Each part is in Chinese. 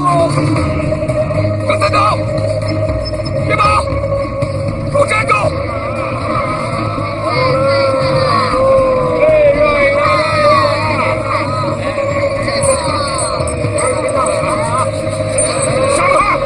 跟三刀，别跑，给我站住！上他！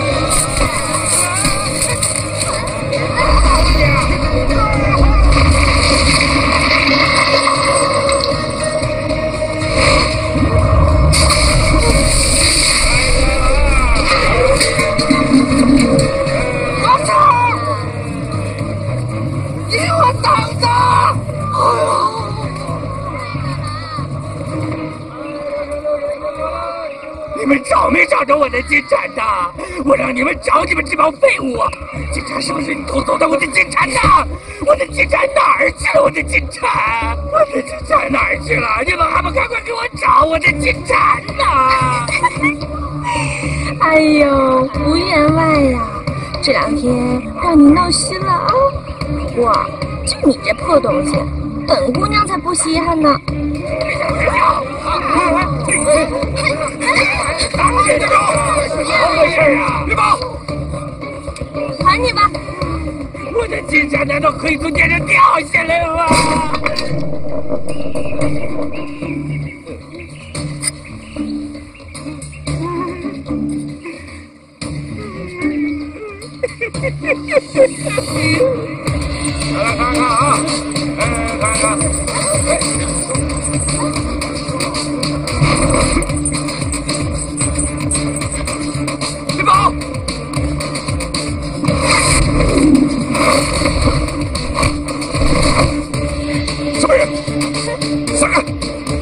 你们找没找着我的金蝉呐？我让你们找你们这帮废物！金蝉是不是你偷走的我的金蝉呐？我的金蝉哪儿去了？我的金蝉，我的金蝉哪儿去了？你们还不赶快给我找我的金蝉呐！ 哎呦，无员外呀，这2天让你闹心了啊！我就你这破东西，本姑娘才不稀罕呢。 怎么回事啊？别跑！ 还你吧！ 我的金蝉难道可以从天上掉下来吗？来看看啊，看看。别跑！什么人？闪开！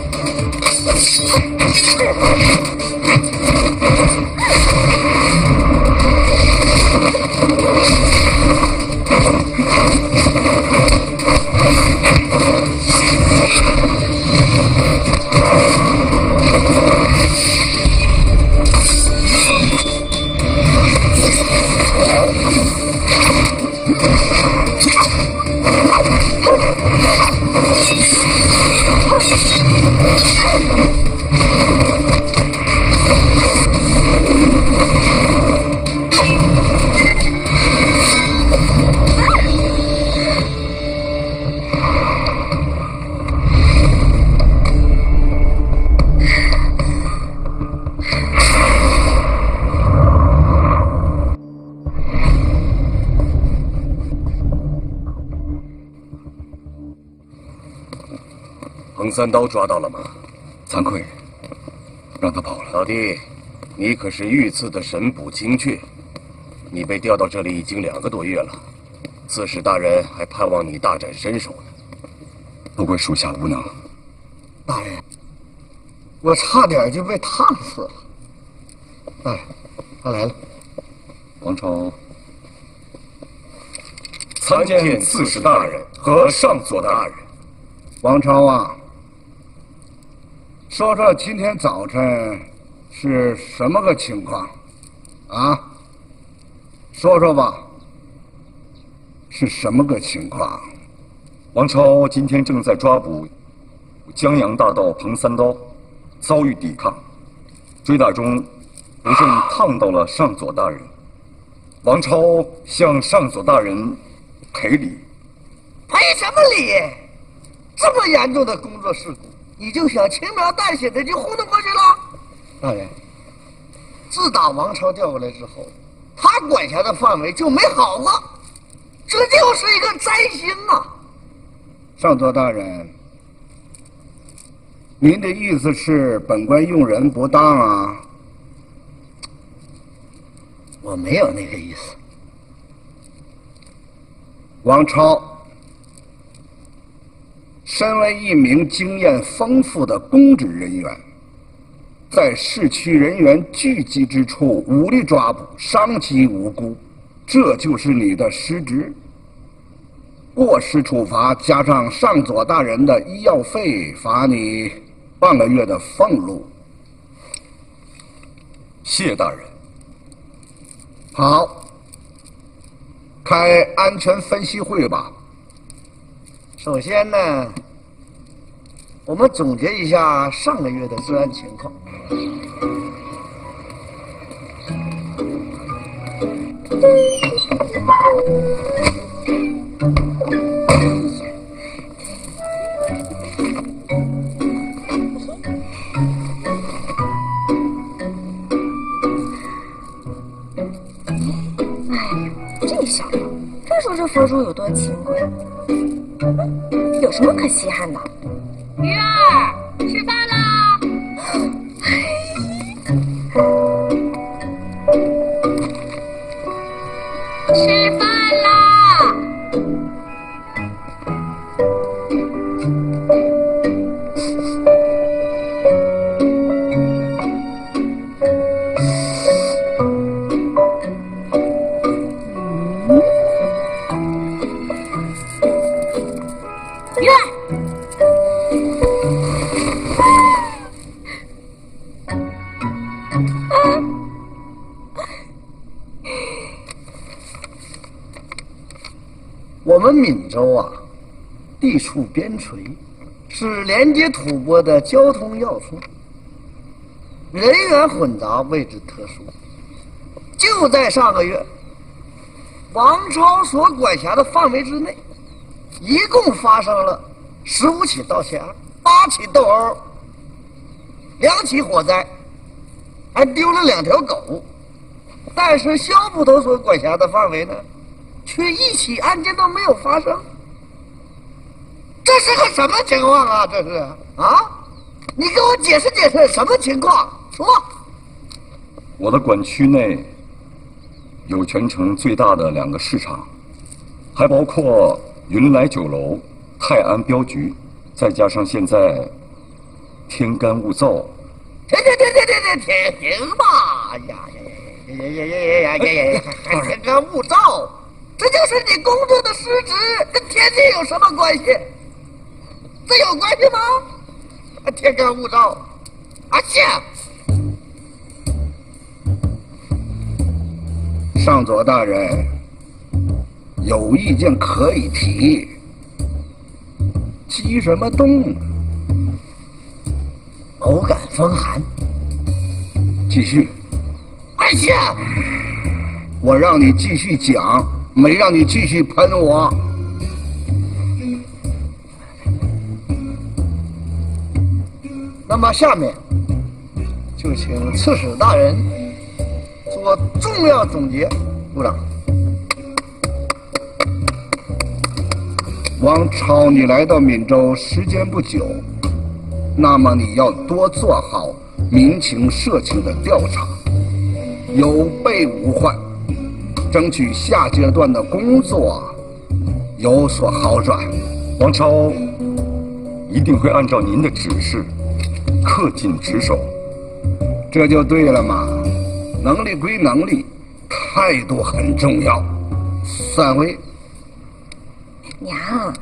彭三刀抓到了吗？ 惭愧，让他跑了。 老弟，你可是御赐的神捕精雀，你被调到这里已经2个多月了，刺史大人还盼望你大展身手呢。 不怪属下无能。 大人，我差点就被烫死了。大人，他来了。 王朝参见刺史大人和上佐大人。 王超啊，说说今天早晨是什么个情况？啊，说说吧，是什么个情况？ 王超今天正在抓捕江洋大盗彭三刀，遭遇抵抗，追打中不慎烫到了上佐大人。王超向上佐大人赔礼。 赔什么礼？这么严重的工作事故，你就想轻描淡写的就糊弄过去了？大人，自打王超调过来之后，他管辖的范围就没好过，这就是一个灾星啊！上座大人，您的意思是本官用人不当啊？我没有那个意思。王超身为一名经验丰富的公职人员，在市区人员聚集之处武力抓捕，伤及无辜，这就是你的失职。过失处罚加上上佐大人的医药费，罚你半个月的俸禄。 谢大人。 好，开安全分析会吧。首先呢，我们总结一下上个月的治安情况。 这小子非说这佛珠有多金贵，有什么可稀罕的？ 鱼儿，吃饭啦！吃饭啦！ 鱼儿， 我们闽州啊，地处边陲，是连接吐蕃的交通要冲，人员混杂，位置特殊。就在上个月，王朝所管辖的范围之内，一共发生了15起盗窃案、8起斗殴、2起火灾，还丢了2条狗。但是肖捕头所管辖的范围呢，却一起案件都没有发生。这是个什么情况啊？这是啊？你给我解释解释什么情况？说。 我的管区内有全城最大的2个市场，还包括云来酒楼、泰安镖局，再加上现在天干物燥。 停吧！呀，天干物燥，这就是你工作的失职，跟天气有什么关系？这有关系吗？天干物燥，阿谢。 上佐大人，有意见可以提，激什么动？ 偶感风寒。 继续。 阿谢， 我让你继续讲，没让你继续喷我。 那么下面就请刺史大人做重要总结，鼓掌。 王超，你来到闽州时间不久，那么你要多做好民情社情的调查，有备无患，争取下阶段的工作有所好转。 王超一定会按照您的指示恪尽职守。 这就对了嘛，能力归能力，态度很重要。散会。 娘，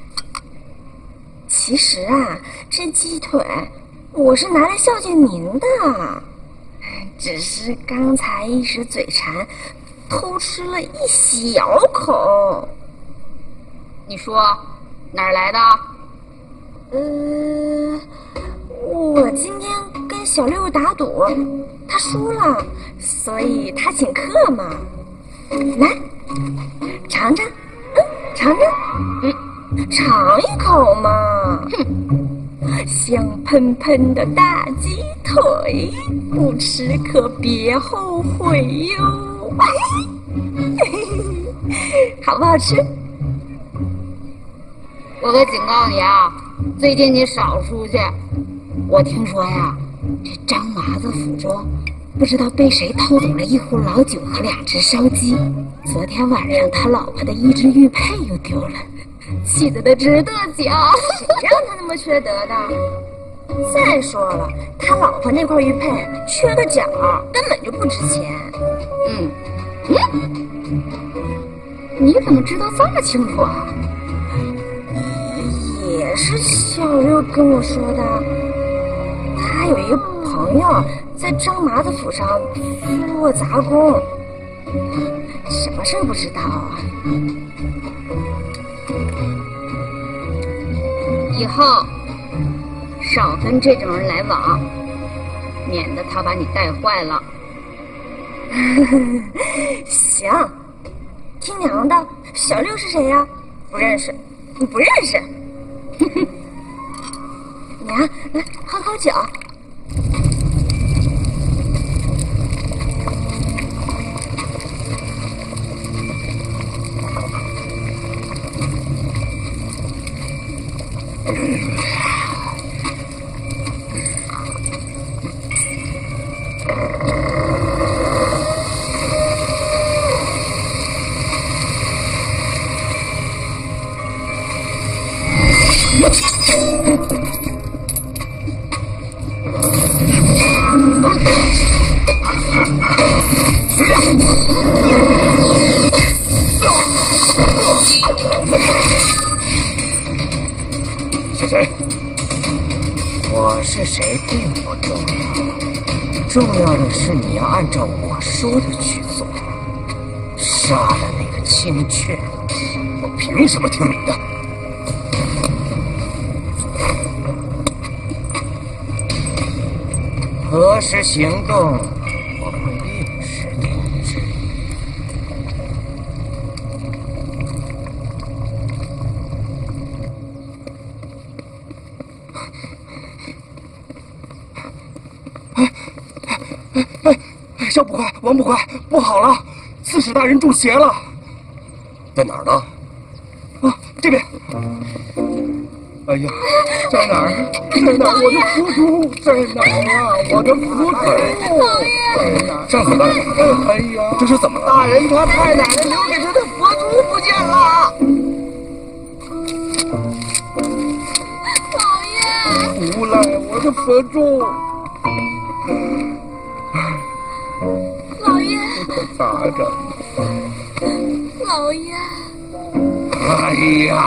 其实啊，这鸡腿我是拿来孝敬您的，只是刚才一时嘴馋，偷吃了一小口。 你说哪儿来的？ 我今天跟小六打赌，他输了，所以他请客嘛。来，尝尝，尝尝，尝一口嘛。香喷喷的大鸡腿，不吃可别后悔哟。好不好吃？ 我可警告你啊，最近你少出去。我听说呀，这张麻子府中不知道被谁偷走了1壶老酒和2只烧鸡。昨天晚上他老婆的1只玉佩又丢了，气得他直跺脚。 谁让他那么缺德的？再说了，他老婆那块玉佩缺个角，根本就不值钱。 你怎么知道这么清楚啊？ 也是小六跟我说的。他有一个朋友在张麻子府上做过杂工，什么事不知道啊？ 以后少跟这种人来往，免得他把你带坏了。 行，听娘的。小六是谁呀？不认识，你不认识。娘，来喝口酒。 是谁？ 我是谁并不重要，重要的是你要按照我说的去做，杀了那个青雀。 我凭什么听你的？ 何时行动，我会另时通知。 小捕快，王捕快，不好了！刺史大人中邪了， 在哪儿呢？ 啊，这边。哎呀，在哪儿？在哪儿？我的佛珠在哪儿啊？我的佛珠在哪儿？ 丈夫大人， 哎呀， 这是怎么了？ 大人，他太奶奶留给他的佛珠不见了。 老爷， 无赖，我的佛珠！ 老爷， 咋整？ 老爷， 哎呀！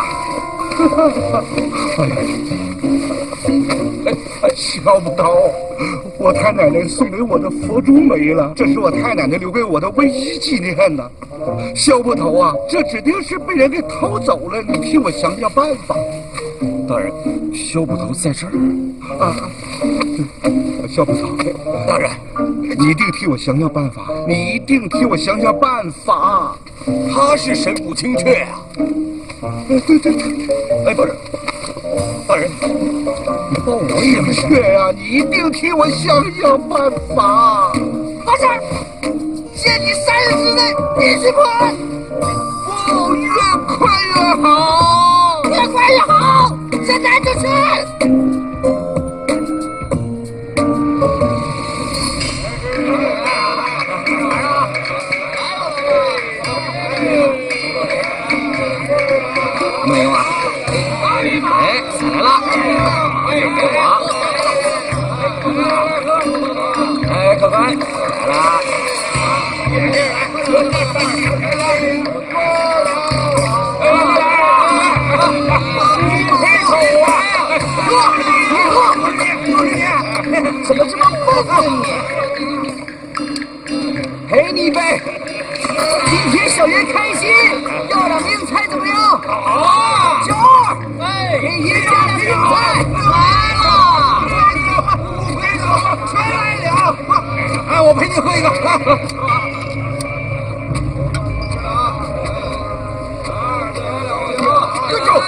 小捕头，我太奶奶送给我的佛珠没了，这是我太奶奶留给我的唯一纪念呢。小捕头啊，这指定是被人给偷走了，你替我想想办法。 大人，小捕头在这儿啊！小捕头， 大人， 你一定替我想想办法，你一定替我想想办法。 他是神捕青雀啊！ 对。 哎，不是，大人， 你帮我什么事呀？你一定替我想想办法。 大婶，限你30日内必须破案。 越快越好， 越快越好，现在就去。 没有啊？哎，起来了！哎，给我！哎，快快，来了！ 怎么这么笨啊你？陪你一杯，今天小爷开心，要两名菜怎么样？好，92，哎，给爷加两名菜，来了，5杯酒，全来2，哎，我陪你喝一个。 站住！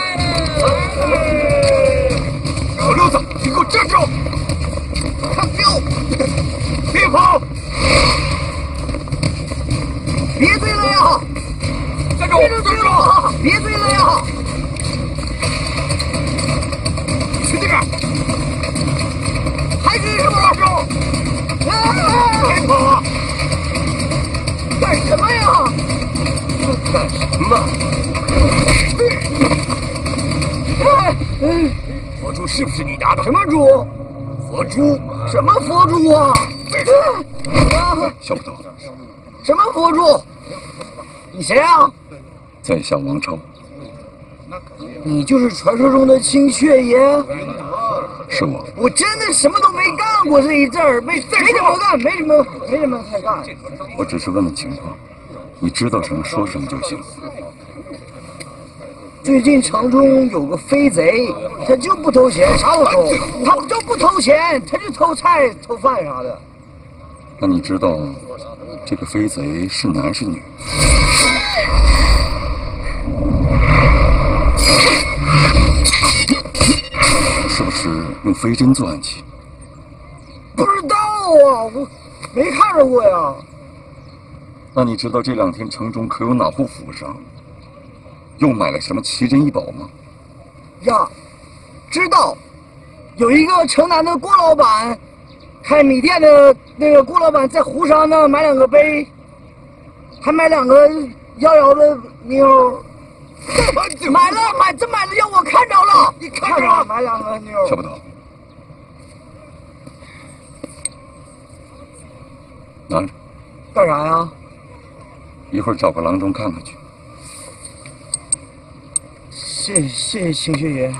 小溜子，你给我站住！ 看镖， 别跑！ 别醉了呀！ 站住！站住！ 别醉了呀！ 去那边！ 还是什么？ 站住！别跑啊！ 干什么呀？ 干什么？ 佛珠是不是你拿的？ 什么猪？ 佛珠？ 什么佛珠啊？ 小捕头， 什么佛珠？你谁啊？ 在下王超， 你就是传说中的青雀爷？ 是我。 我真的什么都没干过这一阵儿，没什么干，没什么太干。 我只是问问情况，你知道什么说什么就行。 最近城中有个飞贼，他就不偷钱，啥都偷。他就不偷钱，他就偷菜、偷饭啥的。 那你知道这个飞贼是男是女？是不是用飞针做暗器？ 不知道啊，我没看着过呀。 那你知道这2天城中可有哪户府上又买了什么奇珍异宝吗？ 呀，知道，有一个城南的郭老板，开米店的那个郭老板在湖上呢买2个杯，还买2个摇的妞。买了，真买了，让我看着了，你看着买2个妞。 瞧不到，拿着。 干啥呀？ 一会儿找个郎中看看去。 谢谢邢学爷。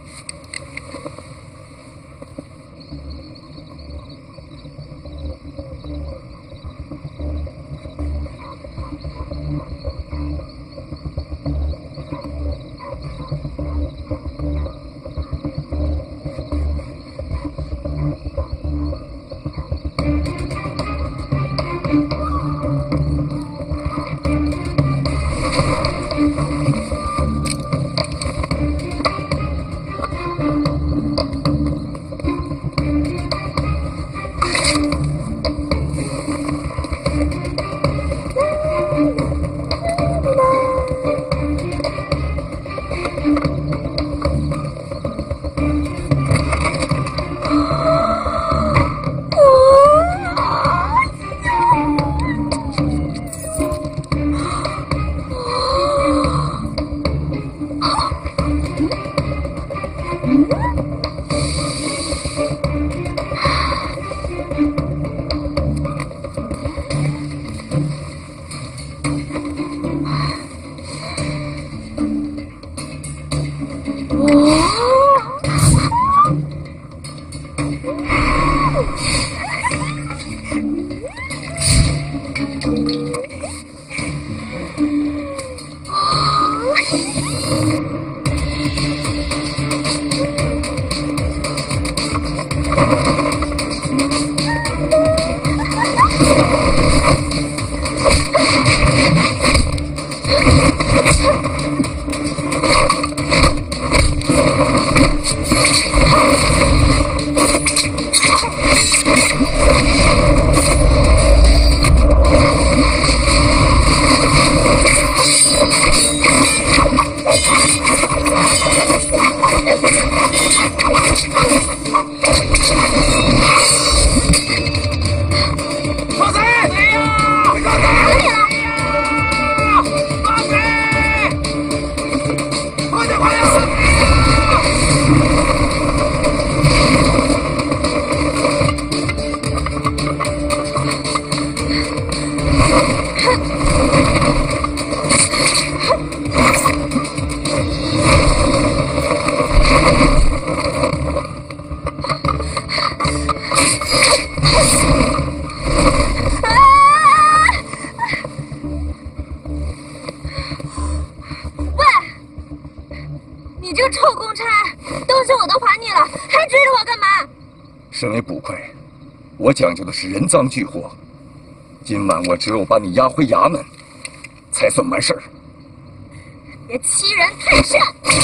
身为捕快，我讲究的是人赃俱获。今晚我只有把你押回衙门，才算完事儿。 别欺人太甚！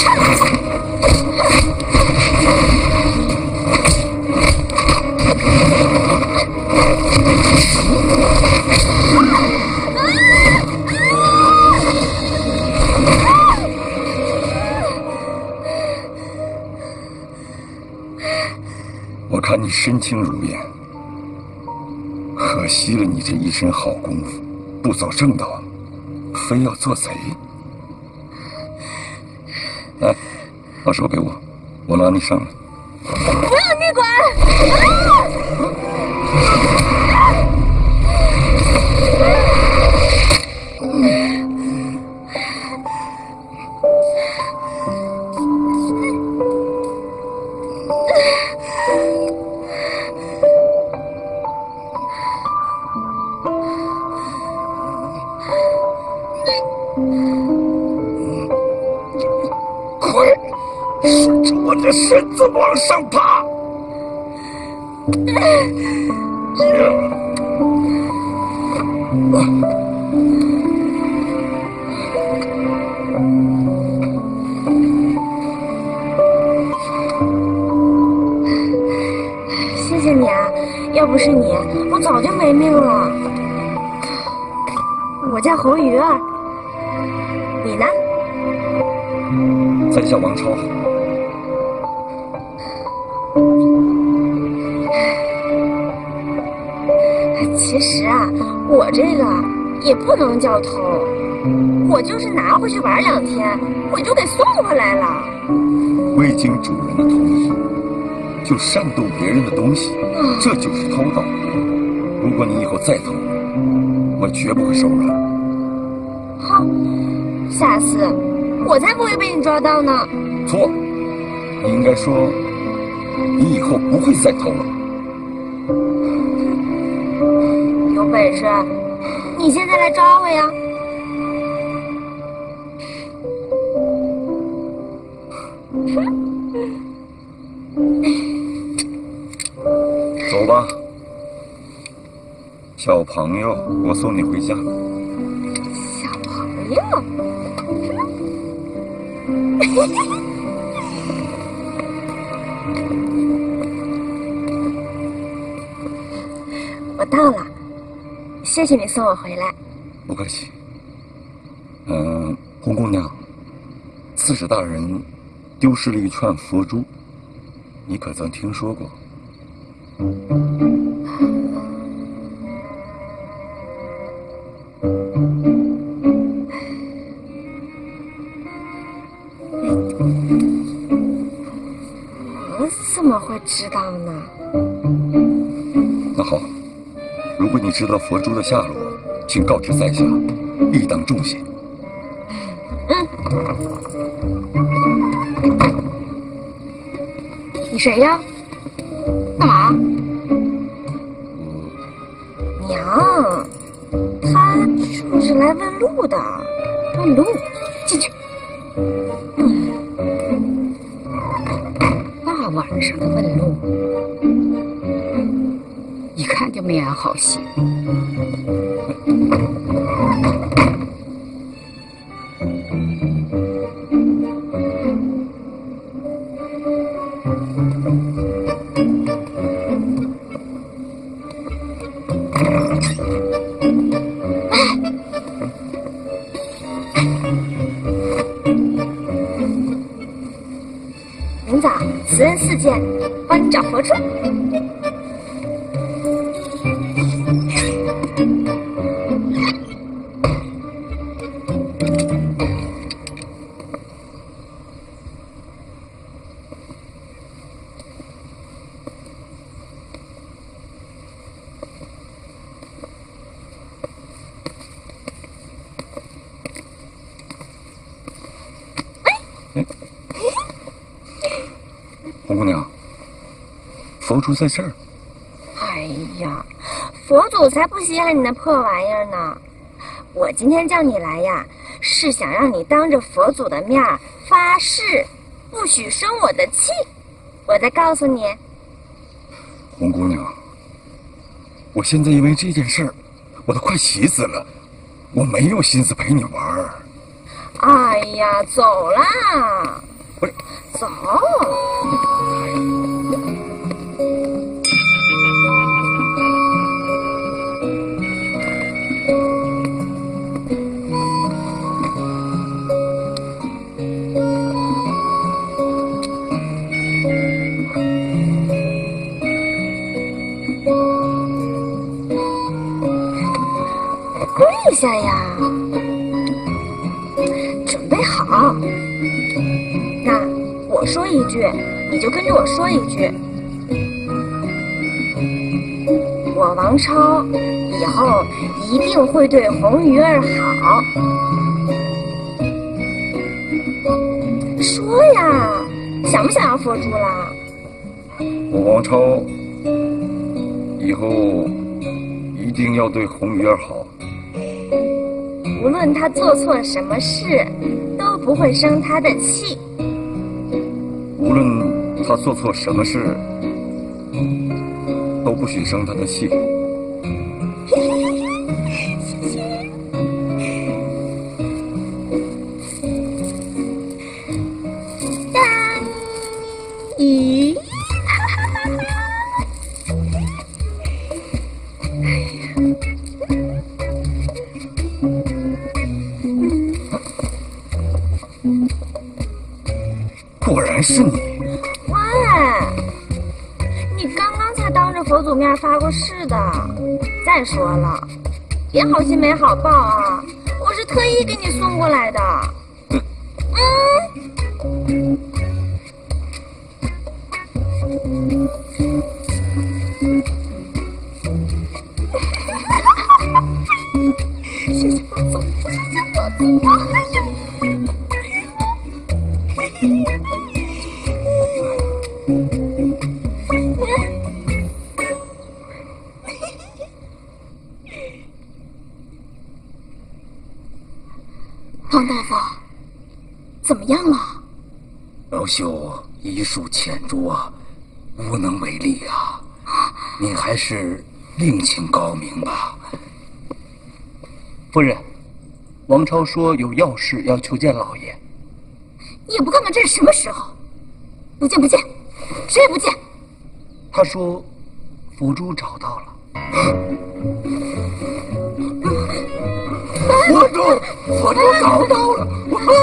我看你身轻如燕，可惜了你这一身好功夫，不走正道，非要做贼。来，把手给我，我拉你上来。 不要你管！ 快，顺着我的身子往上爬！ 谢谢你啊，要不是你，我早就没命了。我叫侯鱼儿，你呢？ 在下王超。 其实啊，我这个也不能叫偷，我就是拿回去玩2天，我就给送回来了。 未经主人的同意就擅动别人的东西，这就是偷盗。如果你以后再偷，我绝不会手软。 好，下次我才不会被你抓到呢。 错，你应该说，你以后不会再偷了。 有本事，你现在来抓我呀！ 走吧，小朋友，我送你回家。 小朋友，我到了，谢谢你送我回来。 不客气。红姑娘，刺史大人丢失了一串佛珠，你可曾听说过？ 我怎么会知道呢？ 那好，如果你知道佛珠的下落，请告知在下，必当重谢。 你谁呀？ 干嘛？ 娘，他就是来问路的。 问路，进去。大晚上的问路，一看就没安好心。 明早慈恩寺见，帮你找佛珠。 红姑娘，佛珠在这儿。 哎呀，佛祖才不稀罕你那破玩意儿呢！我今天叫你来呀，是想让你当着佛祖的面发誓，不许生我的气。我再告诉你， 红姑娘，我现在因为这件事儿，我都快急死了，我没有心思陪你玩儿。 哎呀，走啦！ 不是， 走。跪下呀！准备好。那我说一句，你就跟着我说一句。我王超以后一定会对红鱼儿好。说呀，想不想要佛珠啦？ 我王超以后一定要对红鱼儿好。 无论他做错什么事，都不会生他的气。 无论他做错什么事，都不许生他的气。 谢是你。 喂，你刚刚才当着佛祖面发过誓的。再说了，别好心没好报啊！我是特意给你送过来的。谢谢佛祖，谢谢佛祖。王大夫，怎么样了？ 老朽医术浅拙，无能为力啊！你还是另请高明吧。 夫人，王超说有要事要求见老爷。 你也不看看这是什么时候？不见不见，谁也不见。 他说，佛珠找到了。 佛珠找到了！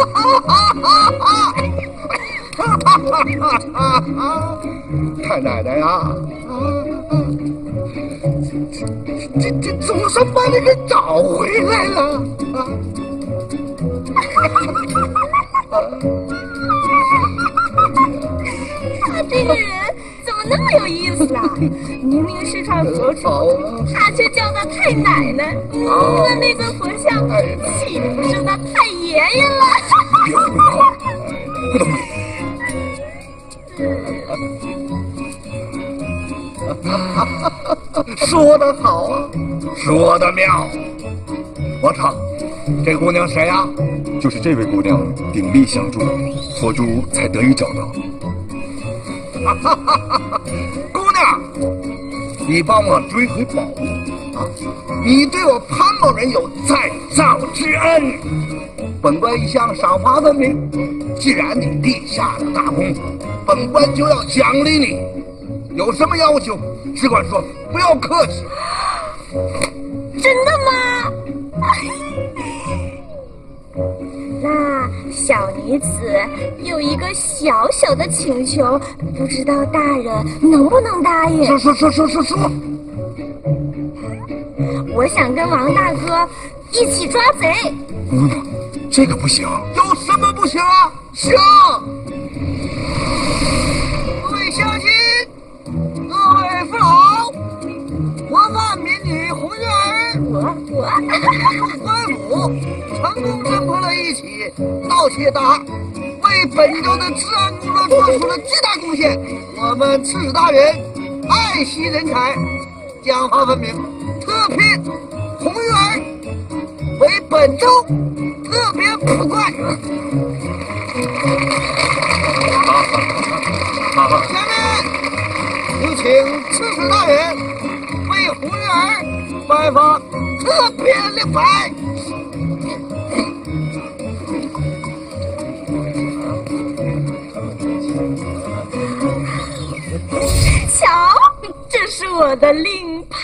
太奶奶呀！这总算把你给找回来了！ 他这个人怎么那么有意思啊？明明是串佛珠，他却叫他太奶奶。那尊佛像岂不是他太爷爷了？ 别胡闹，不懂你。说得好啊，说得妙。王超，这姑娘谁呀？ 就是这位姑娘鼎力相助，佛珠才得以找到。 姑娘，你帮我追回宝物啊！你对我潘某人有再造之恩，本官一向赏罚分明。既然你立下了大功，本官就要奖励你。有什么要求，只管说，不要客气。 真的吗？那小女子有一个小小的请求，不知道大人能不能答应？ 说！ 我想跟王大哥一起抓贼。 姑娘，这个不行。 有什么不行啊？行！各位乡亲，各位父老，我犯民女红月儿，官府成功侦破了一起盗窃大案，为本州的治安工作做出了巨大贡献。我们刺史大人爱惜人才，奖罚分明，特聘红月儿为本州特别捕快。下面有请刺史大人为红月儿颁发特别令牌。 瞧，这是我的令牌。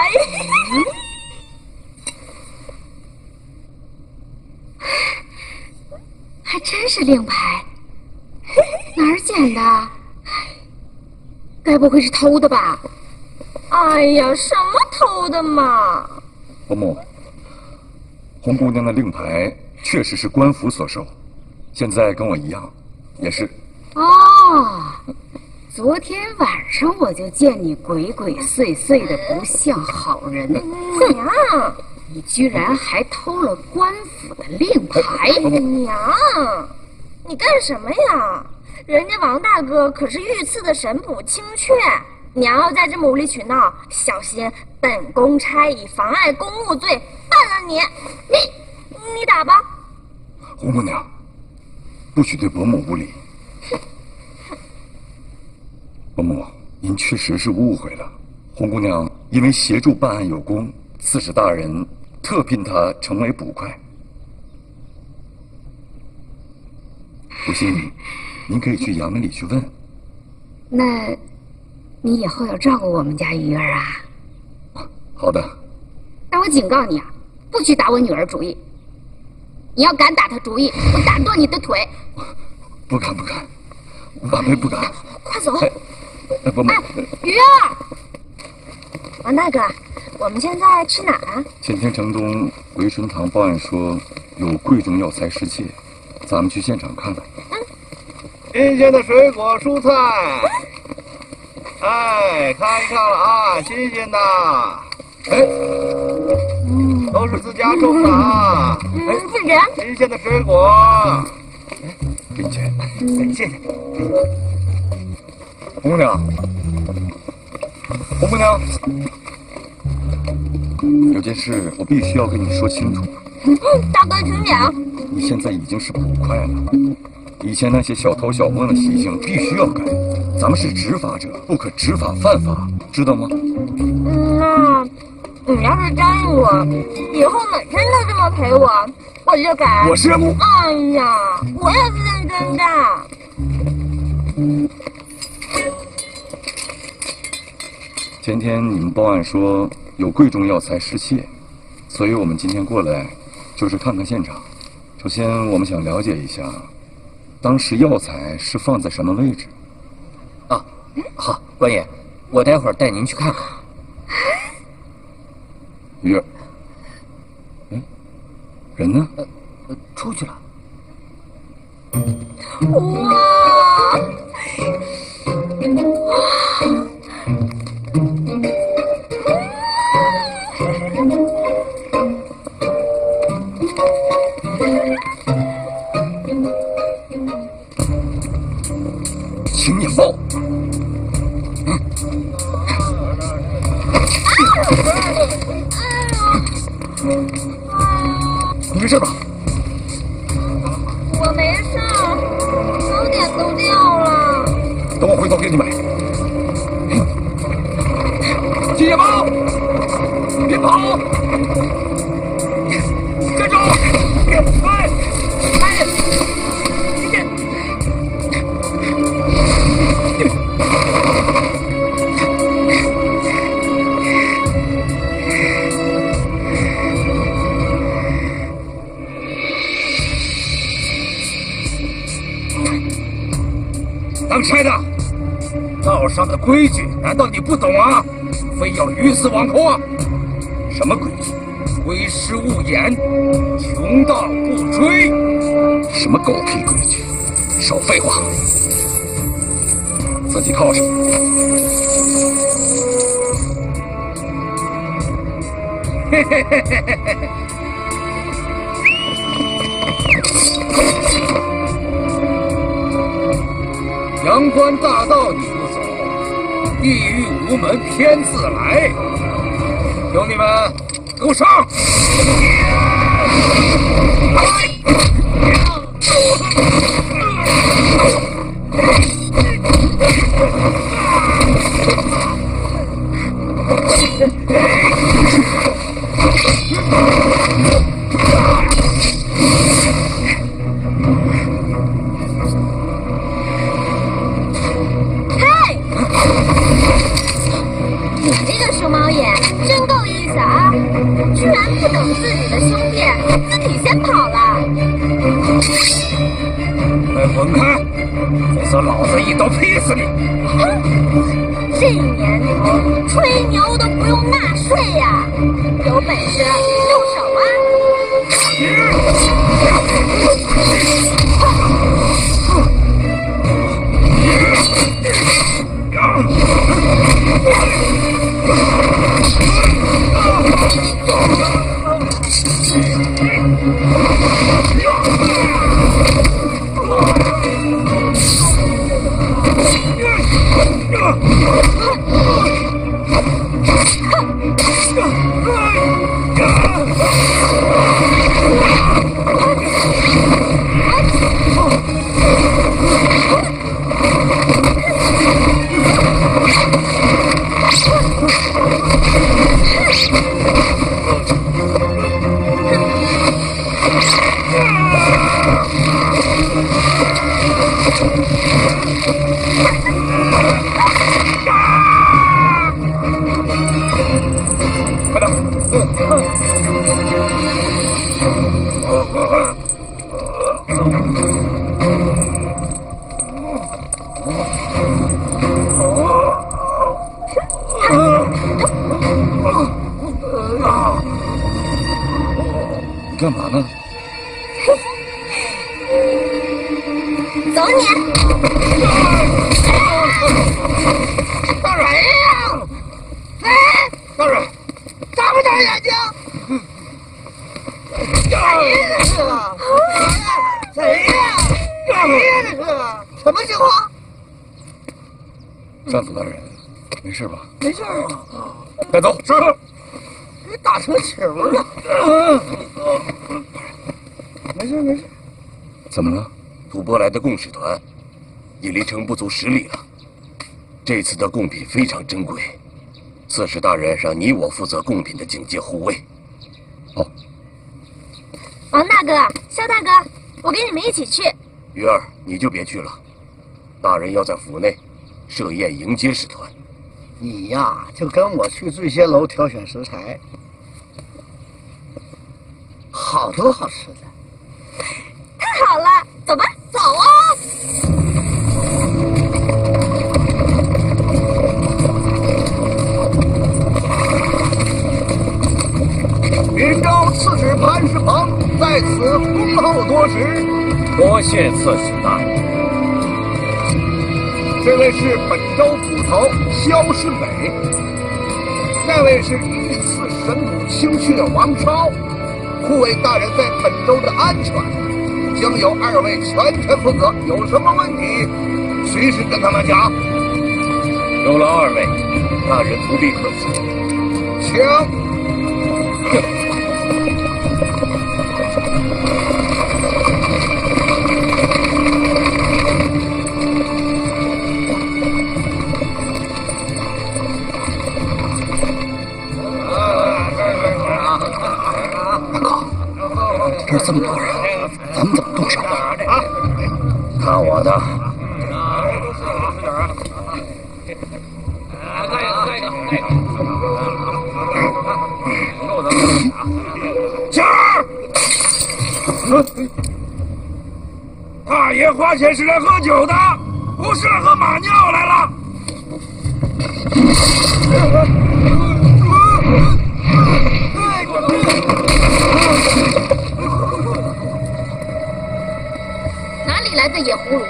还真是令牌，哪儿捡的？该不会是偷的吧？哎呀，什么偷的嘛！ 伯母，红姑娘的令牌确实是官府所收，现在跟我一样，也是。 哦，昨天晚上我就见你鬼鬼祟祟的，不像好人。 娘， 你居然还偷了官府的令牌！ 娘，你干什么呀？人家王大哥可是御赐的神捕清阙，娘要再这么无理取闹，小心本公差以妨碍公务罪办了你。你打吧。 红姑娘，不许对伯母无礼。伯母，您确实是误会了。红姑娘因为协助办案有功，刺史大人特聘她成为捕快。不信，您可以去衙门里去问。 那，你以后要照顾我们家鱼儿啊？ 好的。 但我警告你啊，不许打我女儿主意。你要敢打她主意，我打断你的腿。 不敢不敢， 晚辈不敢。 快走！ 不， 鱼儿，王大哥，我们现在去哪儿啊？ 前天城东维春堂报案说有贵重药材失窃，咱们去现场看看。 新鲜的水果蔬菜，哎，看一看了啊，新鲜的，哎，都是自家种的啊， 不然新鲜的水果， 给你钱， 谢谢。 红姑娘，红姑娘，有件事我必须要跟你说清楚。 大哥请讲。 你现在已经是捕快了，以前那些小偷小摸的习性必须要改。咱们是执法者，不可执法犯法，知道吗？ 那你要是答应我，以后每天都这么陪我，我就改。 我是不。 哎呀，我也是认真的。 前天你们报案说有贵重药材失窃，所以我们今天过来就是看看现场。首先，我们想了解一下，当时药材是放在什么位置？ 啊，好，官爷，我待会儿带您去看看。 鱼儿，人呢？ 出去了。 哇！ 请年报。你没事吧？ 我没事，糕点都掉了。 等我回头给你买。金野猫，别跑！站住！哎！ 当差的，道上的规矩难道你不懂啊？非要鱼死网破？ 什么规矩？ 归师勿掩，穷道不追。 什么狗屁规矩？少废话！自己靠上。 嘿嘿嘿嘿嘿嘿。阳关大道你不走，地狱无门偏自来。兄弟们，给我上！ 居然不等自己的兄弟，自己先跑了！ 快滚开，否则老子一刀劈死你！ 哼，这年头吹牛都不用纳税呀，有本事动手啊！ 干嘛呢？ 走你！ 大人呀！哎，大人，长不长眼睛？谁呀这是？谁呀？谁呀这是？什么情况？ 战俘大人，没事吧？ 没事啊。 带走。是。 给打成球了。没事没事。 怎么了？ 吐蕃来的贡使团已离城不足10里了。这次的贡品非常珍贵，刺史大人让你我负责贡品的警戒护卫。 哦。 王大哥、肖大哥，我跟你们一起去。 鱼儿，你就别去了，大人要在府内设宴迎接使团。 你呀，就跟我去醉仙楼挑选食材，好多好吃的。 太好了，走吧，走哦。 禀召刺史潘世鹏在此恭候多时。 多谢刺史大人。 这位是本州捕头萧世北，那位是御赐神捕清去的王超，护卫大人在本州的安全，将由2位全权负责。有什么问题，随时跟他们讲。 有了2位，大人不必客气。 请。 这儿这么多人，咱们怎么动手啊？ 看我的！ 劲儿！大爷花钱是来喝酒的，不是来喝马尿来了。 哪里来的野葫芦？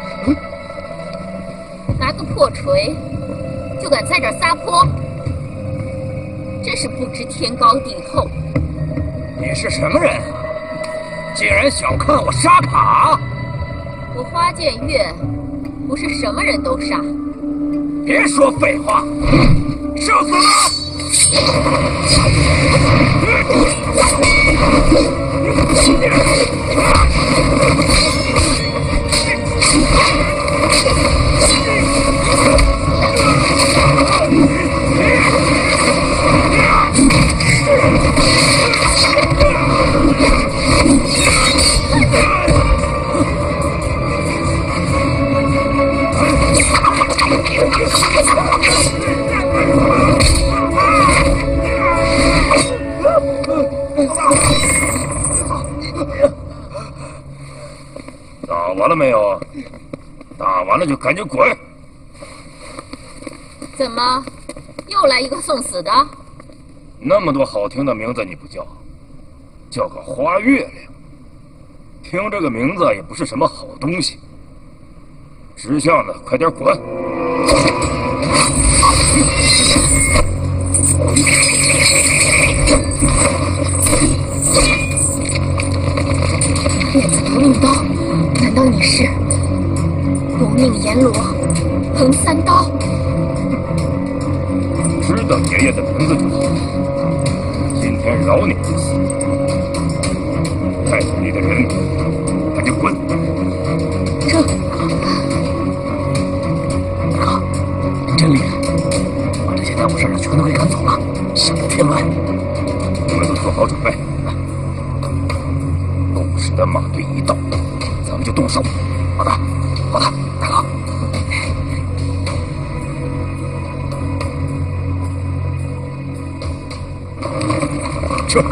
拿个破锤就敢在这儿撒泼，真是不知天高地厚。 你是什么人啊？竟然小看我沙卡！ 我花建岳不是什么人都杀。 别说废话，受死了！打完了没有？打完了就赶紧滚！ 怎么，又来一个送死的？ 那么多好听的名字你不叫，叫个花月亮，听这个名字也不是什么好东西。识相的快点滚！ 电子夺命刀，难道你是夺命阎罗横3刀？ 知道爷爷的名字就好。今天饶你一死，带走你的人，赶紧滚！ 真厉害，把这些耽误事儿的全都给赶走了，省得添乱。 你们都做好准备，共识的马队一到，咱们就动手。 好的，好的，大哥。 撤！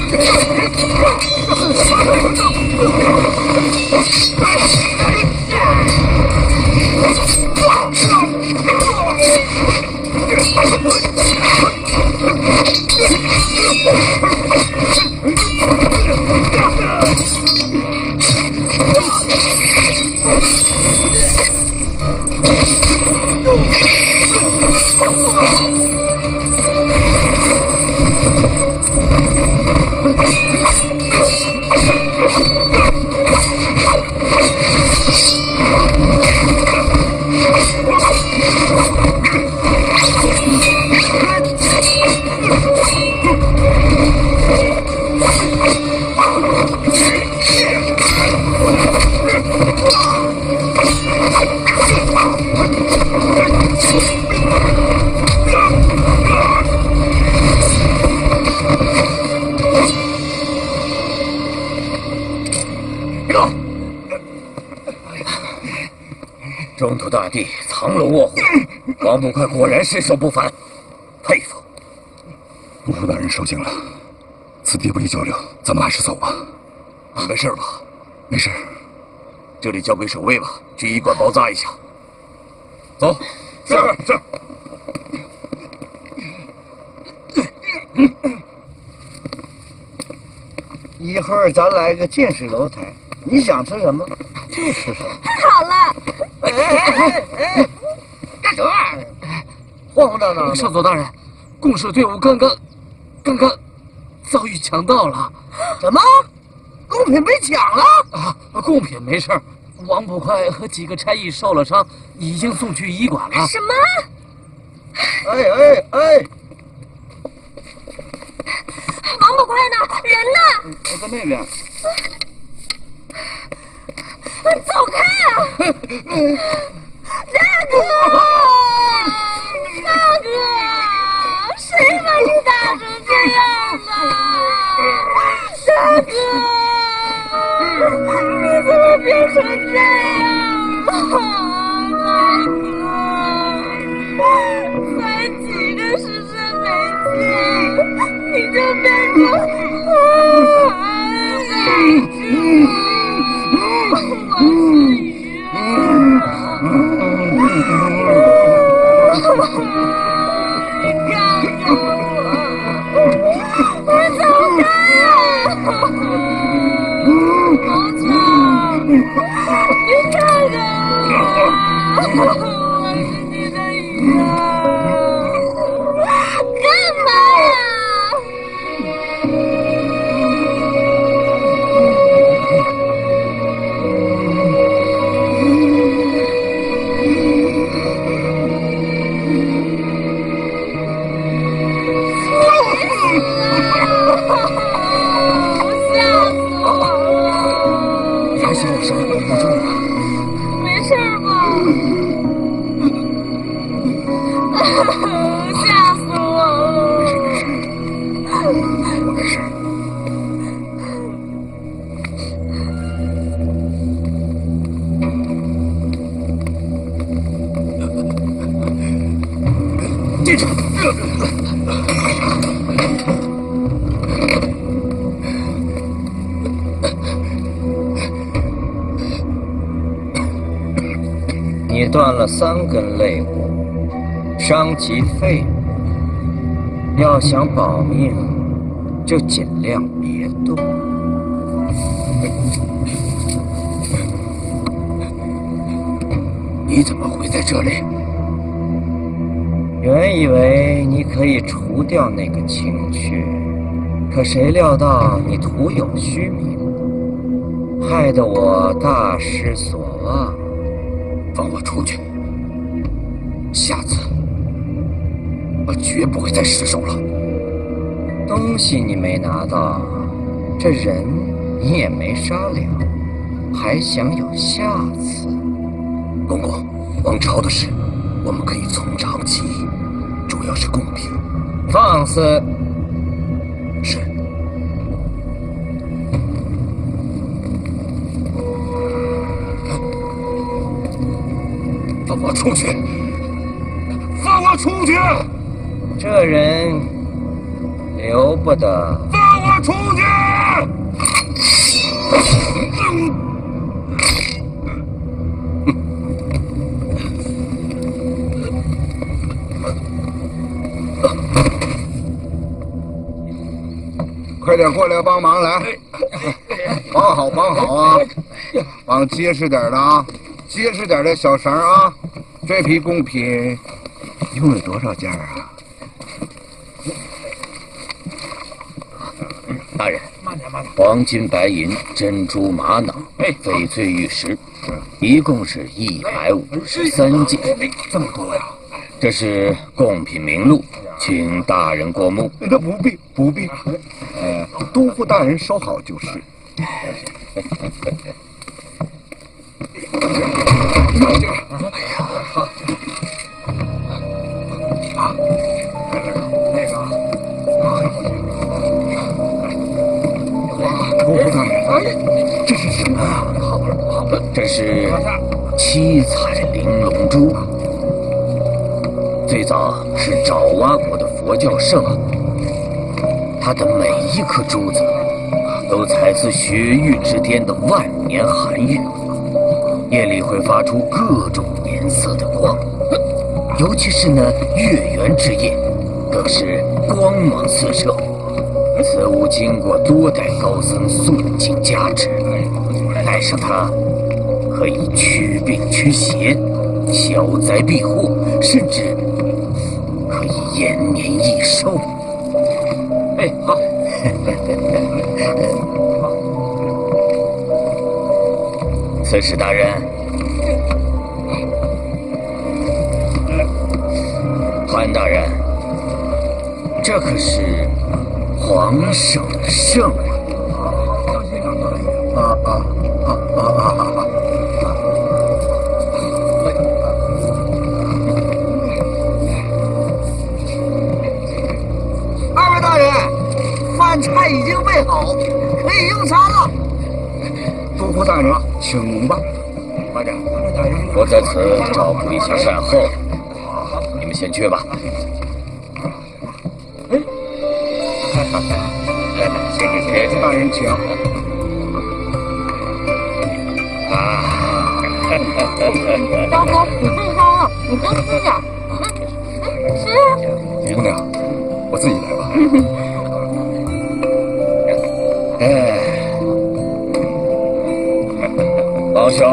中土大帝藏龙卧虎，王捕快果然身手不凡，佩服。 不负大人受惊了，此地不宜久留，咱们还是走吧。 你没事吧？ 没事。 这里交给守卫吧，去医馆包扎一下。走。 是。 一会儿咱来个见水楼台，你想吃什么就吃什么。 好了。 干什么？慌慌张张的。 少佐大人，共事队伍刚刚遭遇强盗了。 什么？贡品被抢了？ 啊，贡品没事，王捕快和几个差役受了伤，已经送去医馆了。 什么？ 哎！ 王捕快呢？人呢？ 我在那边。 走开啊！大哥，谁把你打成这样了？大哥，你怎么变成这样了？大哥，才几个时辰没见，你就变成你断了3根肋骨，伤及肺部，要想保命，就尽量别动。 你怎么会在这里？ 原以为你可以除掉那个青雀，可谁料到你徒有虚名，害得我大失所望。 放我出去！下次我绝不会再失手了。 东西你没拿到，这人你也没杀了，还想有下次？ 公公，王朝的事我们可以从长计议，主要是贡品。 放肆！ 是。放我出去！放我出去！ 这人留不得。 放我他出去！快点过来帮忙来，绑好绑好啊，绑结实点的啊，结实点的小绳啊。这批贡品一共有多少件啊？ 大人，黄金、白银、珍珠、玛瑙、翡翠、玉石，一共是153件。 这么多呀！ 这是贡品名录，请大人过目。 那不必，都护大人收好就是。都护大人，这是什么啊？ 这是七彩玲珑珠。最早是爪哇国的佛教圣物，它的每一颗珠子都采自雪域之巅的万年寒月，夜里会发出各种颜色的光，尤其是那月圆之夜，更是光芒四射。此物经过多代高僧诵经加持，带上它可以驱病驱邪、消灾避祸，甚至可以延年益寿。好。刺史大人，潘大人，这可是皇上的圣物。 二位大人，饭菜已经备好，可以用餐了。 都护大人，请吧。 我在此照顾一下善后，你们先去吧。 谢大人，请。 糟糕，你最伤了，你多吃点。吃。 姑娘，我自己来吧。 王兄，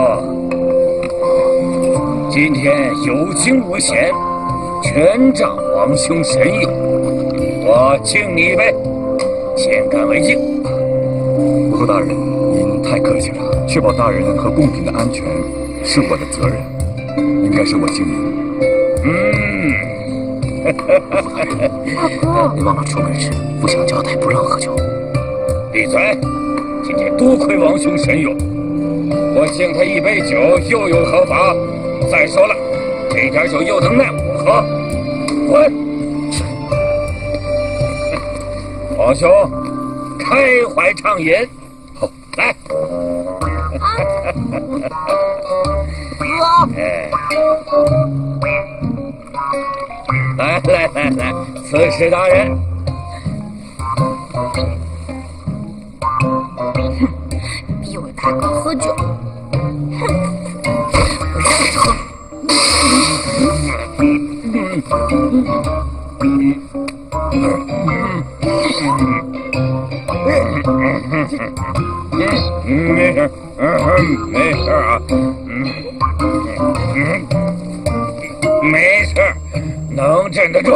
今天有惊无险，全仗王兄神勇，我敬你一杯，先干为敬。 不过大人，您太客气了，确保大人和贡品的安全是我的责任，应该是我敬您。 大哥， 你忘了出门时不想交代，不让喝酒。闭嘴！今天多亏王兄神勇，我敬他一杯酒又有何妨？再说了，这点酒又能奈我何？滚！王兄，开怀畅饮。好，来。来，刺史大人。 逼我大哥喝酒， 没事啊，没事，能镇得住。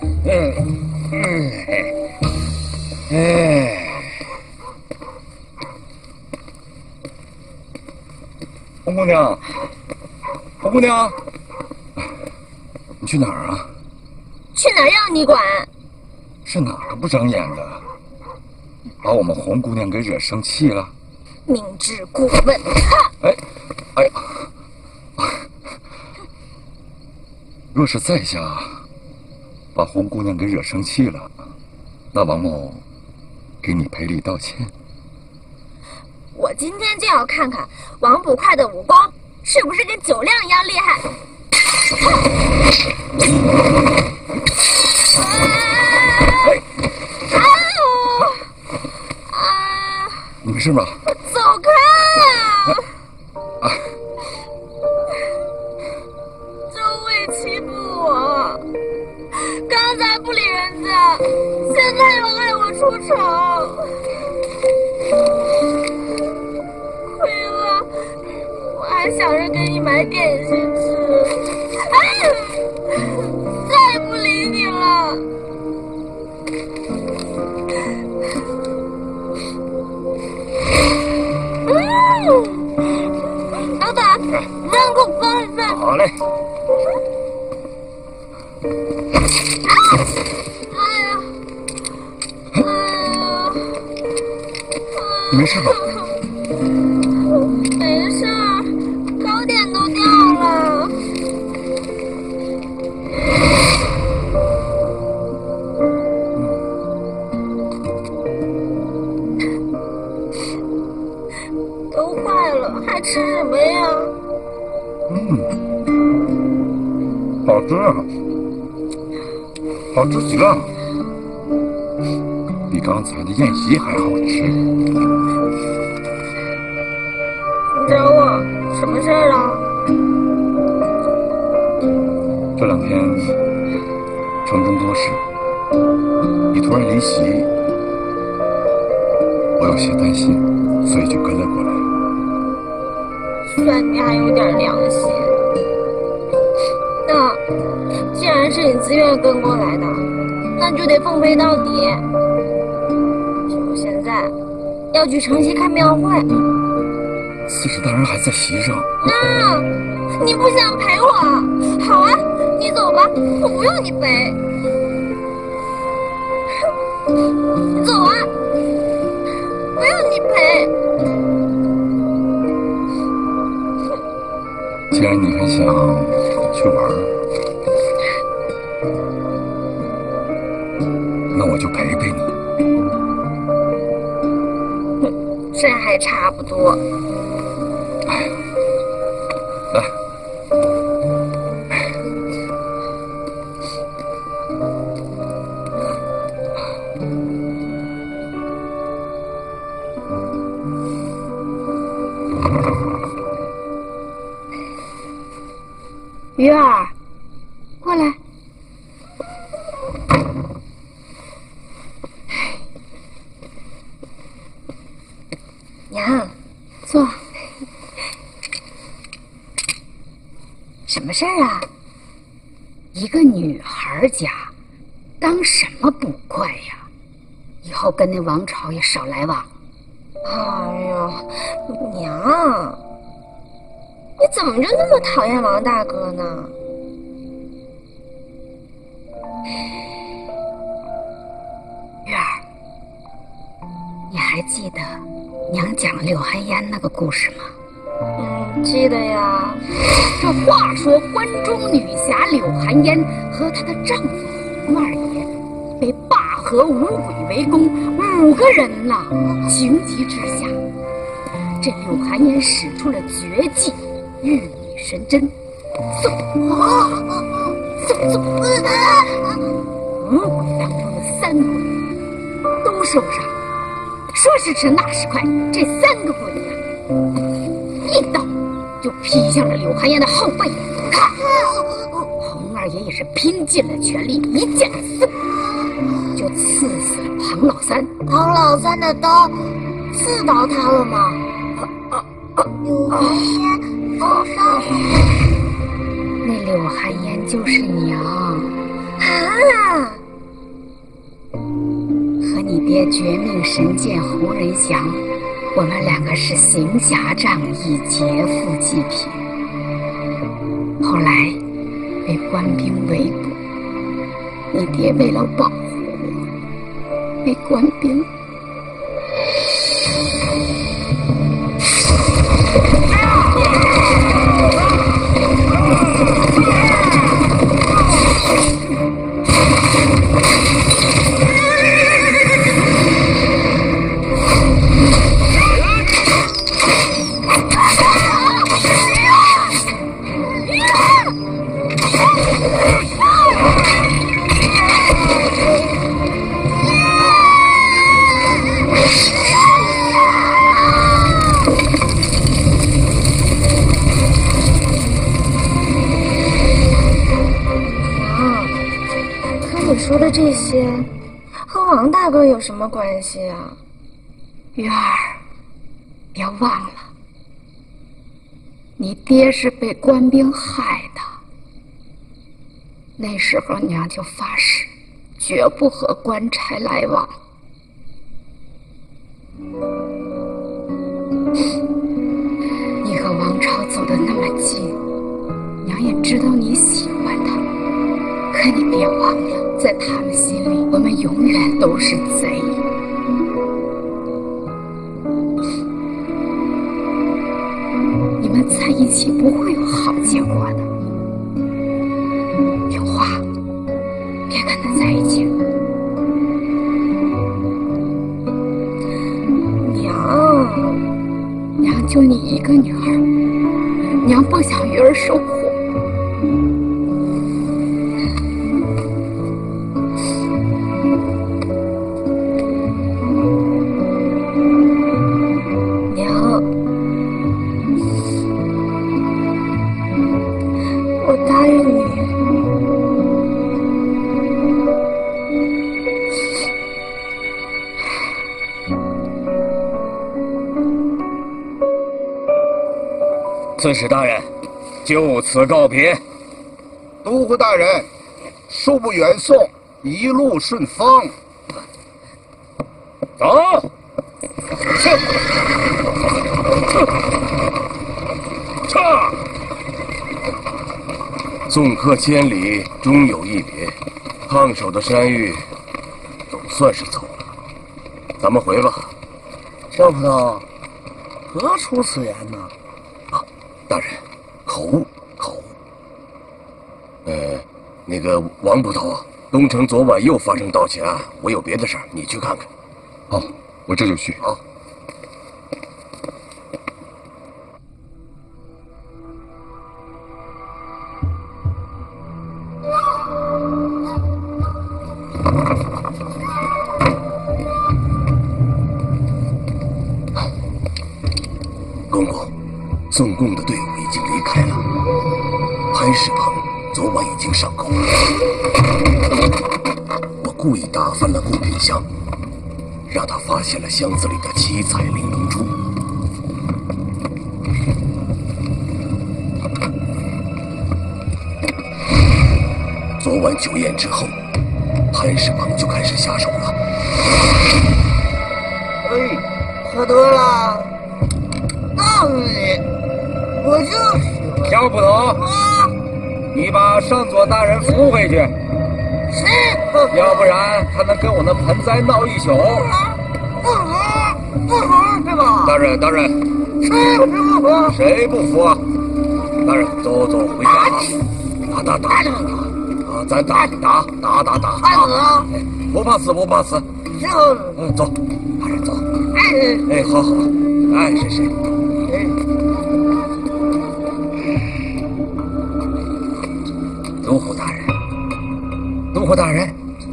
红姑娘，红姑娘，你去哪儿啊？ 去哪儿让你管？ 是哪个不长眼的，把我们红姑娘给惹生气了？ 明知故问， 哎呀！若是在下把红姑娘给惹生气了，那王某给你赔礼道歉。 我今天就要看看王捕快的武功是不是跟酒量一样厉害。 你没事吧？ 走开啊！ 啊！ 周卫欺负我，刚才不理人家，现在又害我出丑，亏了，我还想着给你买点心吃，再也不理你了。老板，让给我帮一份。 好嘞。 你没事吧？ 没事，糕点都掉了。都坏了，还吃什么呀？ 好吃啊，好吃极了，比刚才的宴席还好吃。 你找我什么事儿啊？ 这2天城中多事，你突然离席，我有些担心，所以就跟了过来。 算你还有点良心。那既然是你自愿跟过来的，那就得奉陪到底。我现在要去城西看庙会。 四十大人还在席上。 你不想陪我？好啊，你走吧，我不用你陪。你走啊，不用你陪。 既然你很想去玩，那我就陪陪你。 这还差不多。 哎，来。 鱼儿，过来。 娘， 坐。 什么事儿啊？一个女孩家，当什么捕快呀？以后跟那王朝也少来往。 哎呦，娘，你怎么就那么讨厌王大哥呢？ 月儿，你还记得娘讲柳寒烟那个故事吗？ 记得呀。 这话说关中女侠柳寒烟和她的丈夫洪二爷被灞河五鬼围攻，5个人呐，情急之下，这柳寒烟使出了绝技玉女神针，嗖，5鬼当中的3鬼都受伤，说时迟那时快，这3个鬼呀，一刀就劈向了柳寒烟的后背。咔！洪二爷也是拼尽了全力，一剑刺，就刺死了庞老三。 庞老三的刀刺到他了吗？柳寒烟受伤了。 那柳寒烟就是娘啊！ 和你爹绝命神剑洪仁祥，我们2个是行侠仗义、劫富济贫，后来被官兵围捕，你爹为了保护我，被官兵有什么关系啊？ 鱼儿，别忘了，你爹是被官兵害的。那时候娘就发誓，绝不和官差来往。你和王朝走得那么近，娘也知道你喜欢他，可你别忘了，在他们心里，我们永远都是贼。你们在一起不会有好结果的。有话别跟他在一起。娘就你一个女儿，娘不想鱼儿受苦。 娘，我答应你。 刺史大人，就此告别。 都护大人，恕不远送，一路顺风。 走。撤！纵客千里，终有一别。烫手的山芋，总算是走了。咱们回吧。 小葡萄，何出此言呢？ 大人，口误。那个王捕头，东城昨晚又发生盗窃案，我有别的事儿，你去看看。 好，我这就去。 好。公公，送贡的队伍已经离开了。潘世鹏昨晚已经上钩了。我故意打翻了贡品箱，让他发现了箱子里的七彩玲珑珠。昨晚酒宴之后，潘世鹏就开始下手了。 哎，可得了！告诉你，我就喜欢。 小捕头，你把上佐大人扶回去，要不然他能跟我那盆栽闹一宿。 不服对吧？ 大人， 谁不服？ 谁不服啊？大人，走回家啊！打！啊，咱打！不怕死。走，大人走。哎，好。哎，谁？都护大人。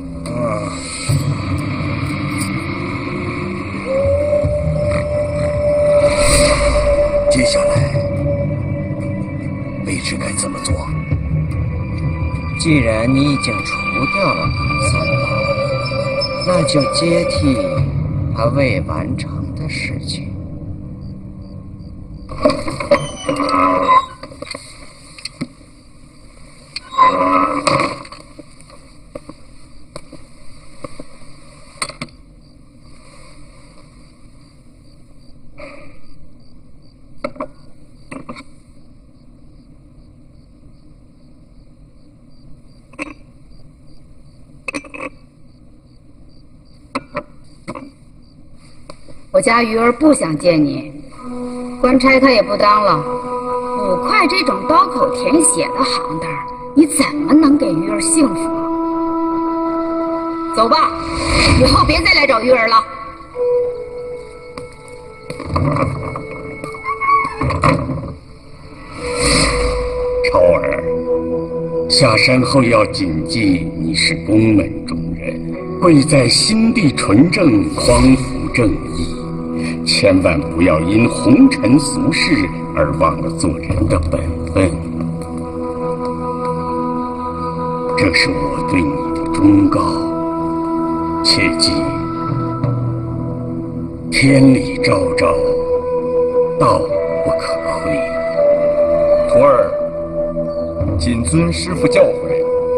接下来，未知该怎么做。 既然你已经除掉了唐三宝，那就接替他未完成的事情。 我家鱼儿不想见你，官差他也不当了。捕快这种刀口舔血的行当，你怎么能给鱼儿幸福？走吧，以后别再来找鱼儿了。 超儿，下山后要谨记你是宫门中人，贵在心地纯正，匡扶正义。千万不要因红尘俗事而忘了做人的本分。这是我对你的忠告，切记天理昭昭，道不可灰。 徒儿谨遵师父教诲。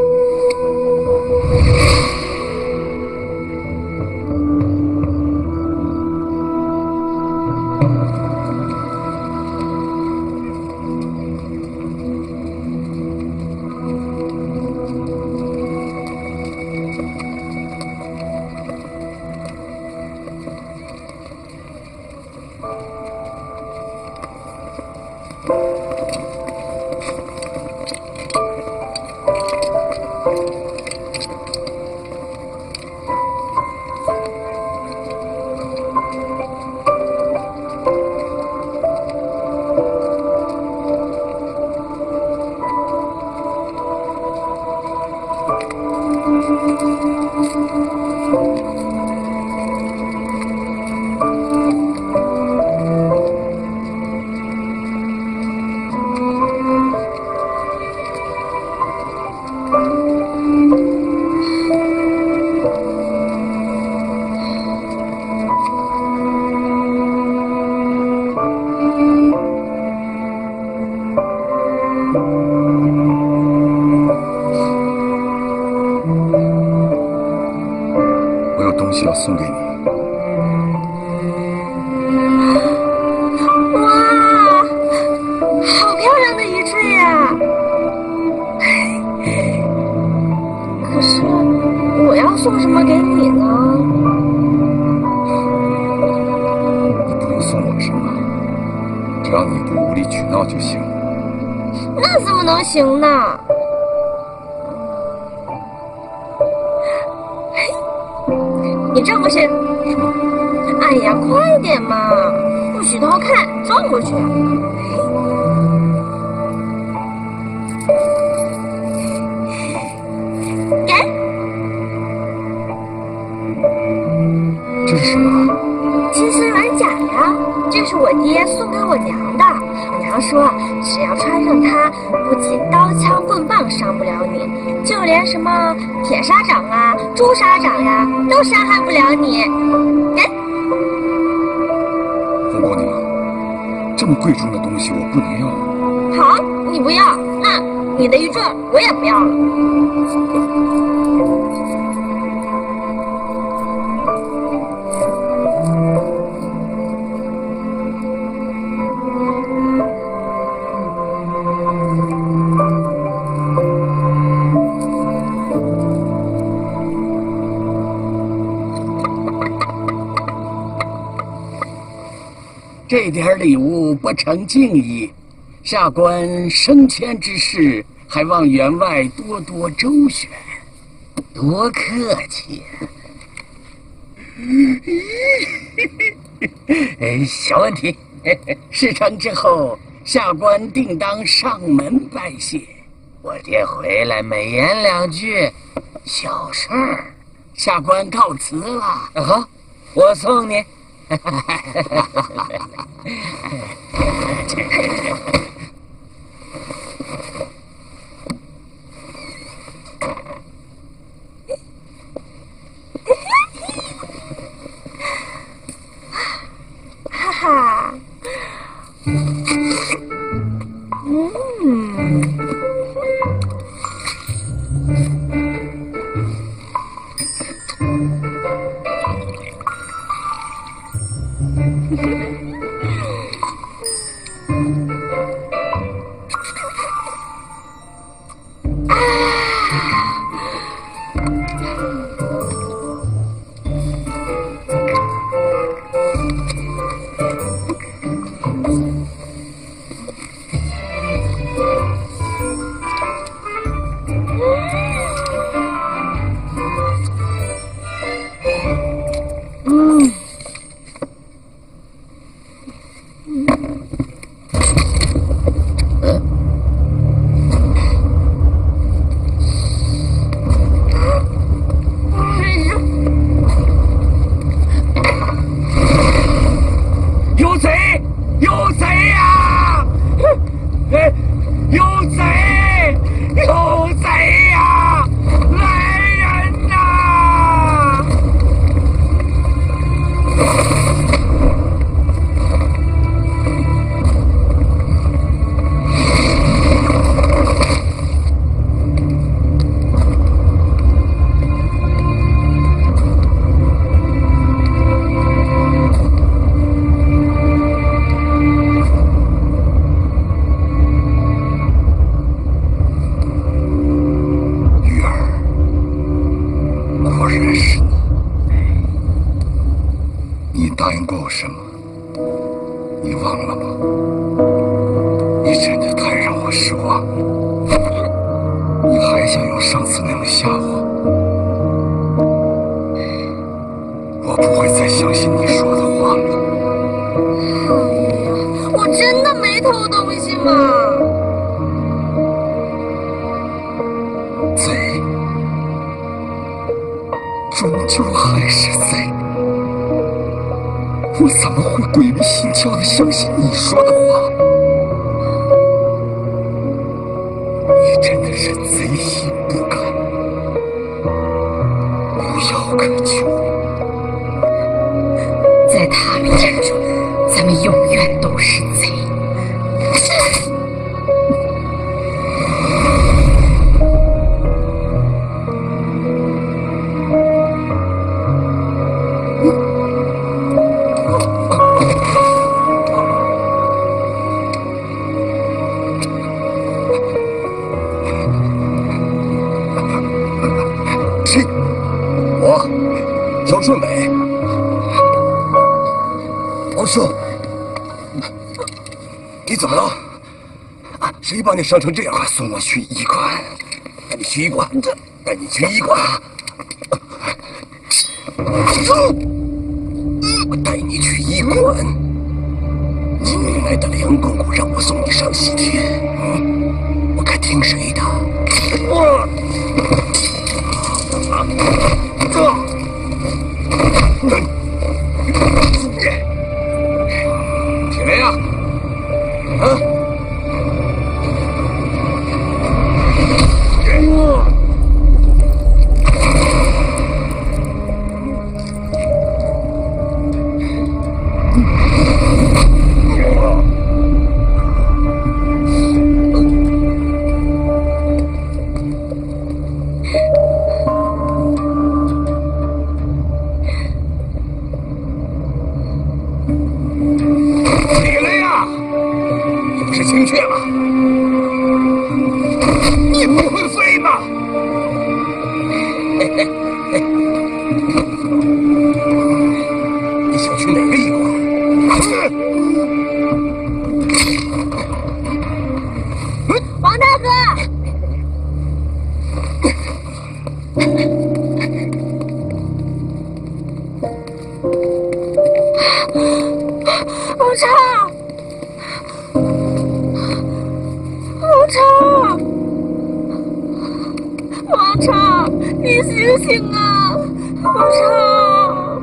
东西要送给你。 哇，好漂亮的一坠呀！可是我要送什么给你呢？ 你不用送我什么，只要你不无理取闹就行。 那怎么能行呢？你这不是？哎呀，快点嘛！不许偷看，撞过去。给。 这是什么？ 金丝软甲呀，这是我爹送给我娘的。我娘说，只要穿上它，不仅刀枪棍棒伤不了你，就连什么铁砂掌啊、朱砂掌呀，都伤害不了你。 红姑娘，这么贵重的东西我不能要。 好，你不要，那你的一坠我也不要了。 这点礼物不成敬意，下官升迁之事，还望员外多多周旋。多客气。小问题。事成之后，下官定当上门拜谢。我爹回来美言两句，小事儿。下官告辞了。好，我送你。 哈哈， 应过我什么？你忘了吗？你真的太让我失望了。你还想用上次那样吓我？我不会再相信你说的话了。 哎呀，我真的没偷东西嘛！ 贼，终究还是贼。我怎么会鬼迷心窍的相信你说的话？你真的是贼心不甘，无药可救。 在他们眼中，咱们永远都是贼。 谁？我，肖顺伟。王叔，你怎么了？谁把你伤成这样？快送我去医馆！带你去医馆！带你去医馆！我带你去医馆！今日来的梁公公让我送你上西天，我该听谁的？铁雷啊！铁雷啊！你不是青雀吗？你不会飞吗？你想去哪个医馆？ 王大哥，王超，王超，王超，你醒醒啊！王超，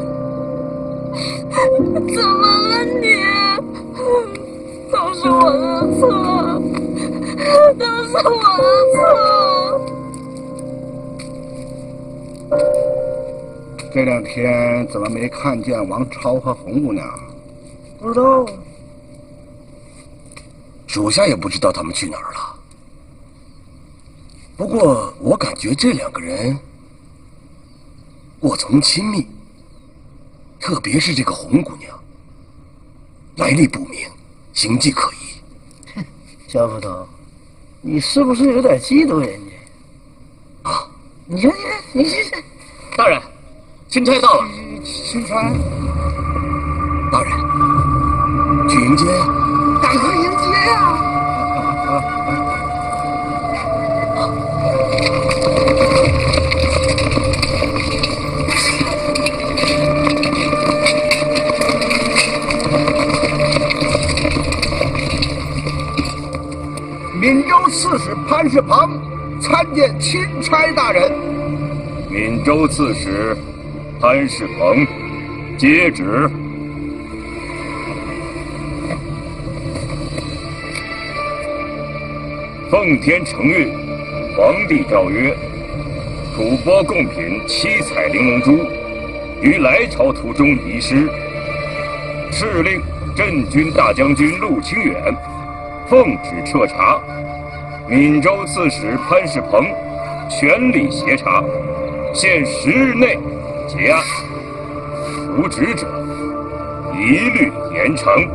怎么了你？都是我的错，都是我的错。 这两天怎么没看见王超和红姑娘？ 不知道。 属下也不知道他们去哪儿了。不过我感觉这两个人过从亲密，特别是这个红姑娘，来历不明，形迹可疑。 小捕头，你是不是有点嫉妒人家？ 啊！ 你说你是大人，钦差到了。 钦差， 大人，去迎接呀！ 赶快迎接呀！ 闽州刺史潘世鹏参见钦差大人。 闽州刺史潘世鹏接旨。奉天承运，皇帝诏曰：吐蕃贡品7彩玲珑珠于来朝途中遗失，敕令镇军大将军陆清远奉旨彻查。闽州刺史潘世鹏全力协查，限10日内结案，无职者一律严惩。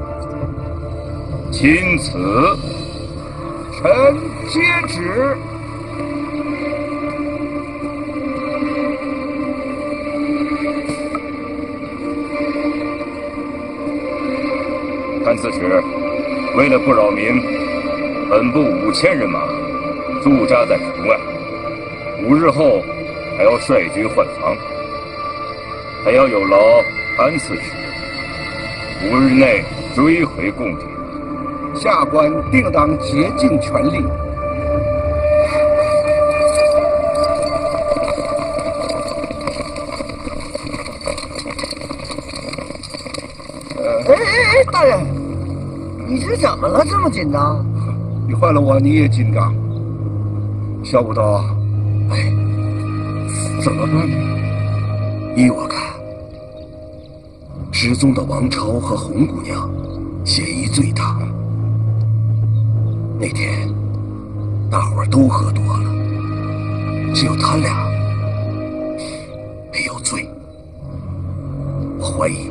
钦此。 臣接旨。 谭刺史，为了不扰民，本部5000人马驻扎在城外，5日后还要率军换防，还要有劳谭刺史5日内追回贡品。 下官定当竭尽全力。 大人，你是怎么了？这么紧张？ 你换了我，你也紧张。想不到， 怎么办呢？依我看，失踪的王超和红姑娘嫌疑最大。那天大伙儿都喝多了，只有他俩没有醉。我怀疑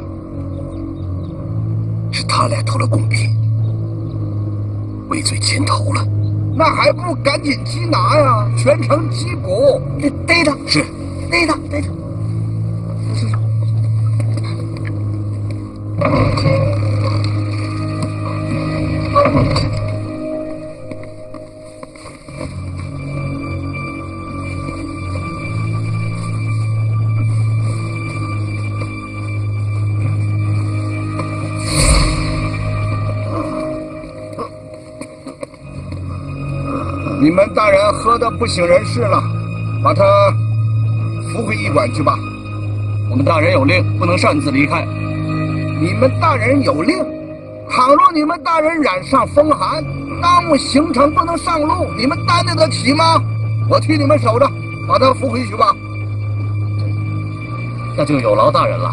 是他俩偷了贡品，畏罪潜逃了。 那还不赶紧缉拿呀！全城缉捕， 逮他！ 是， 逮他！逮他！ 你们大人喝得不省人事了，把他扶回驿馆去吧。 我们大人有令，不能擅自离开。 你们大人有令，倘若你们大人染上风寒，耽误行程不能上路，你们担得起吗？我替你们守着，把他扶回去吧。 那就有劳大人了。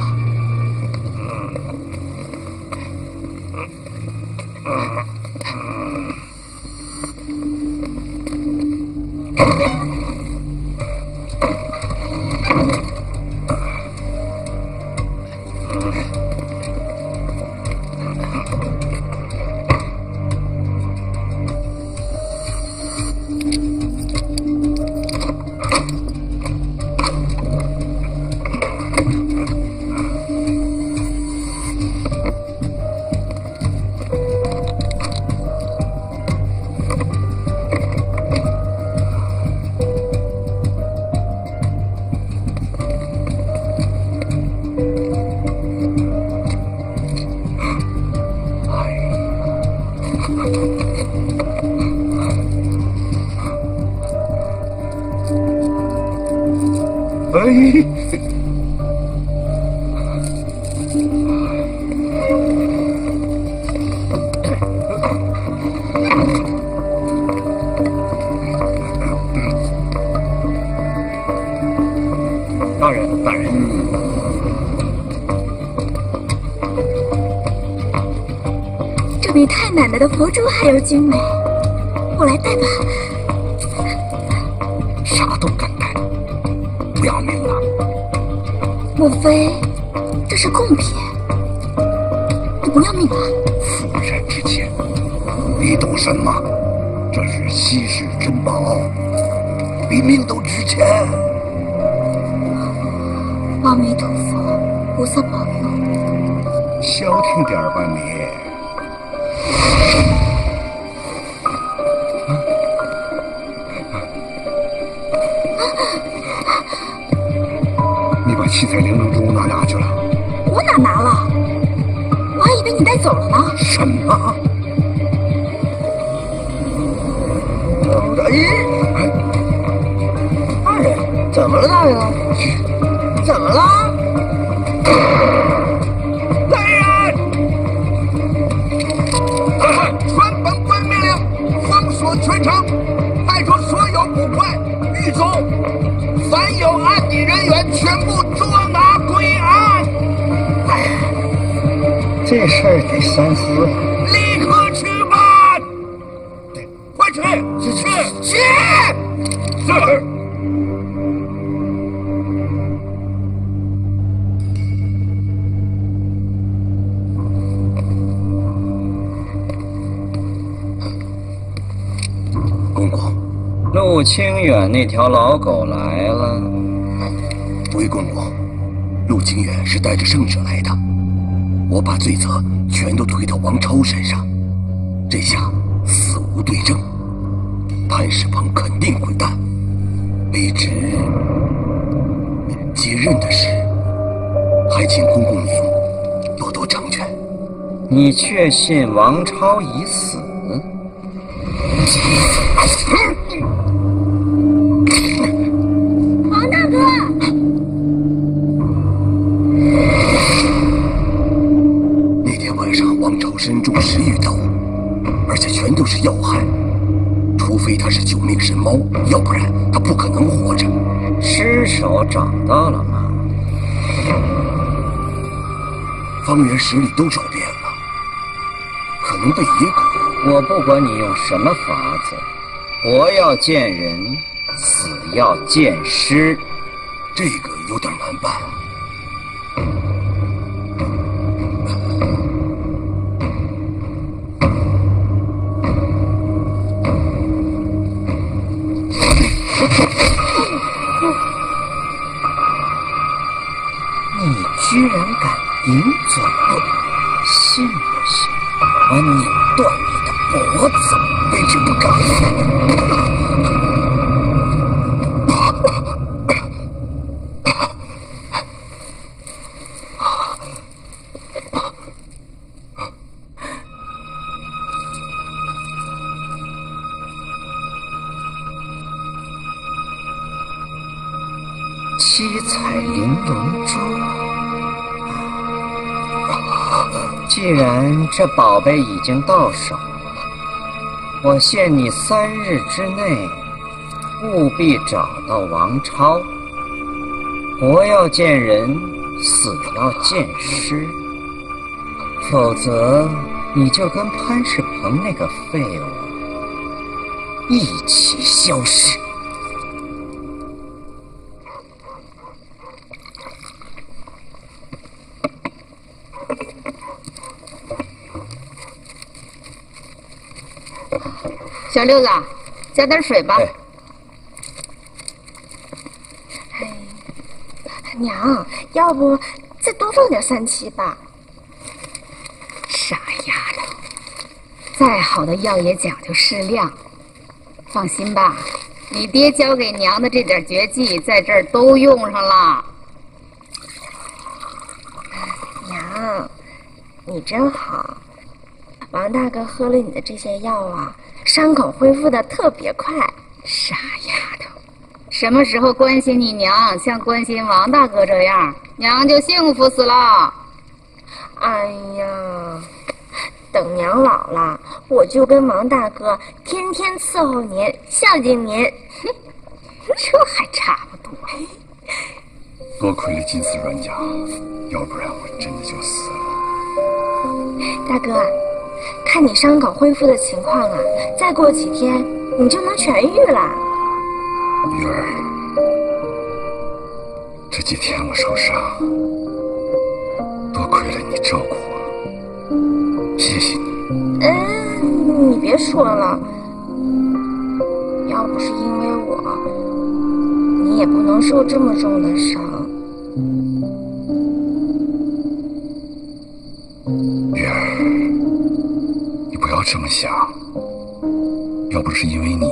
大人， 这比太奶奶的佛珠还要精美，我来戴吧。 啥都敢戴，不要命了？ 莫非这是贡品？你不要命了？ 妇人之见，你懂什么？这是稀世珍宝，比命都值钱。 阿弥陀佛，菩萨保佑。 消停点吧你。你把七彩玲珑珠拿哪去了？ 我哪拿了？我还以为你带走了呢。 什么？ 大人，怎么了，大人？怎么了？ 来人！传本官命令，封锁全城，派出所有捕快、狱卒，凡有案底人员，全部捉拿归案。 这事儿得三思。 立刻去办！快去！去！是。 陆清远那条老狗来了。 回公公，陆清远是带着圣旨来的， 我把罪责全都推到王超身上，这下死无对证，潘世鹏肯定滚蛋。卑职接任的事，还请公公您多多成全。 你确信王超已死？ 王大哥， 那天晚上王超身中10余刀，而且全都是要害，除非他是救命神猫，要不然他不可能活着。 尸首找到了吗？ 方圆10里都找遍了，可能被野狗。 我不管你用什么法子，活要见人，死要见尸。 这个有点难办。 你居然敢顶嘴，信不信我拧断你的脖子？ 卑职不敢。 七彩玲珑珠，既然这宝贝已经到手，我限你3日之内，务必找到王超。活要见人，死要见尸，否则你就跟潘世鹏那个废物一起消失。 小六子，加点水吧。 娘，要不再多放点3七吧？ 傻丫头，再好的药也讲究适量。放心吧，你爹教给娘的这点绝技，在这儿都用上了。 娘，你真好。王大哥喝了你的这些药啊，伤口恢复的特别快。 傻丫头，什么时候关心你娘像关心王大哥这样，娘就幸福死了。 哎呀，等娘老了，我就跟王大哥天天伺候您，孝敬您。 这还差不多。 多亏了金丝软甲，要不然我真的就死了。 大哥，看你伤口恢复的情况啊，再过几天你就能痊愈了。 玉儿，这几天我受伤，多亏了你照顾我，谢谢你。 你别说了，要不是因为我，你也不能受这么重的伤。 玉儿，你不要这么想，要不是因为你，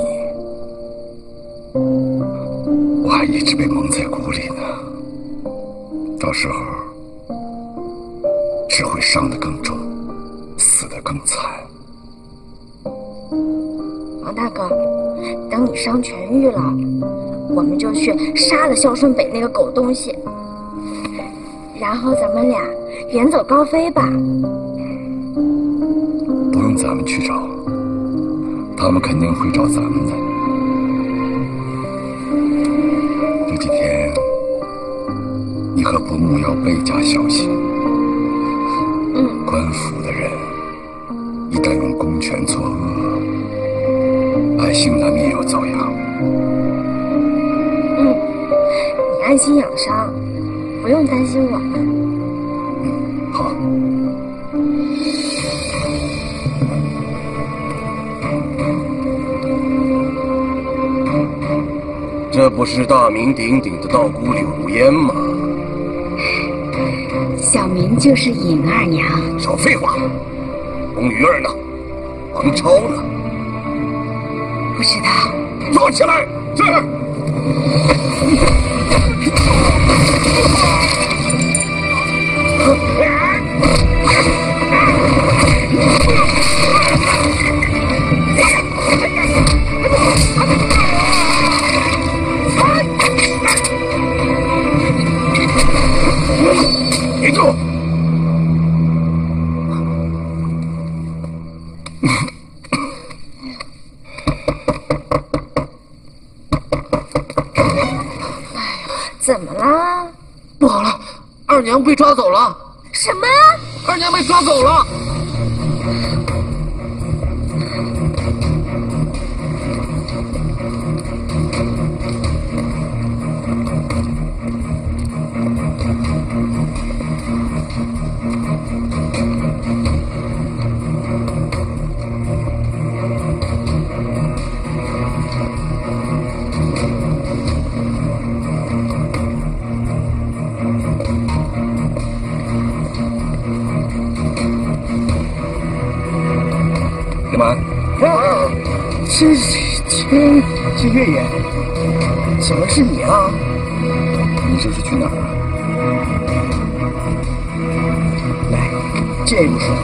我还一直被蒙在鼓里呢，到时候只会伤得更重，死得更惨。 王大哥，等你伤痊愈了，我们就去杀了孝顺北那个狗东西，然后咱们俩远走高飞吧。 不用咱们去找，他们肯定会找咱们的。这几天你和伯母要倍加小心。官府的人一旦用公权作恶，百姓难免要遭殃。 你安心养伤，不用担心我们。 好。 这不是大名鼎鼎的道姑柳如烟吗？ 小名就是尹二娘。 少废话！宫鱼儿呢？王超呢？ 不知道。 坐起来！是。别住！ 怎么啦？ 不好了，二娘被抓走了！ 什么？ 二娘被抓走了！ 李满， 金月爷，怎么是你啊？ 你这是去哪儿啊？ 来，这一步说。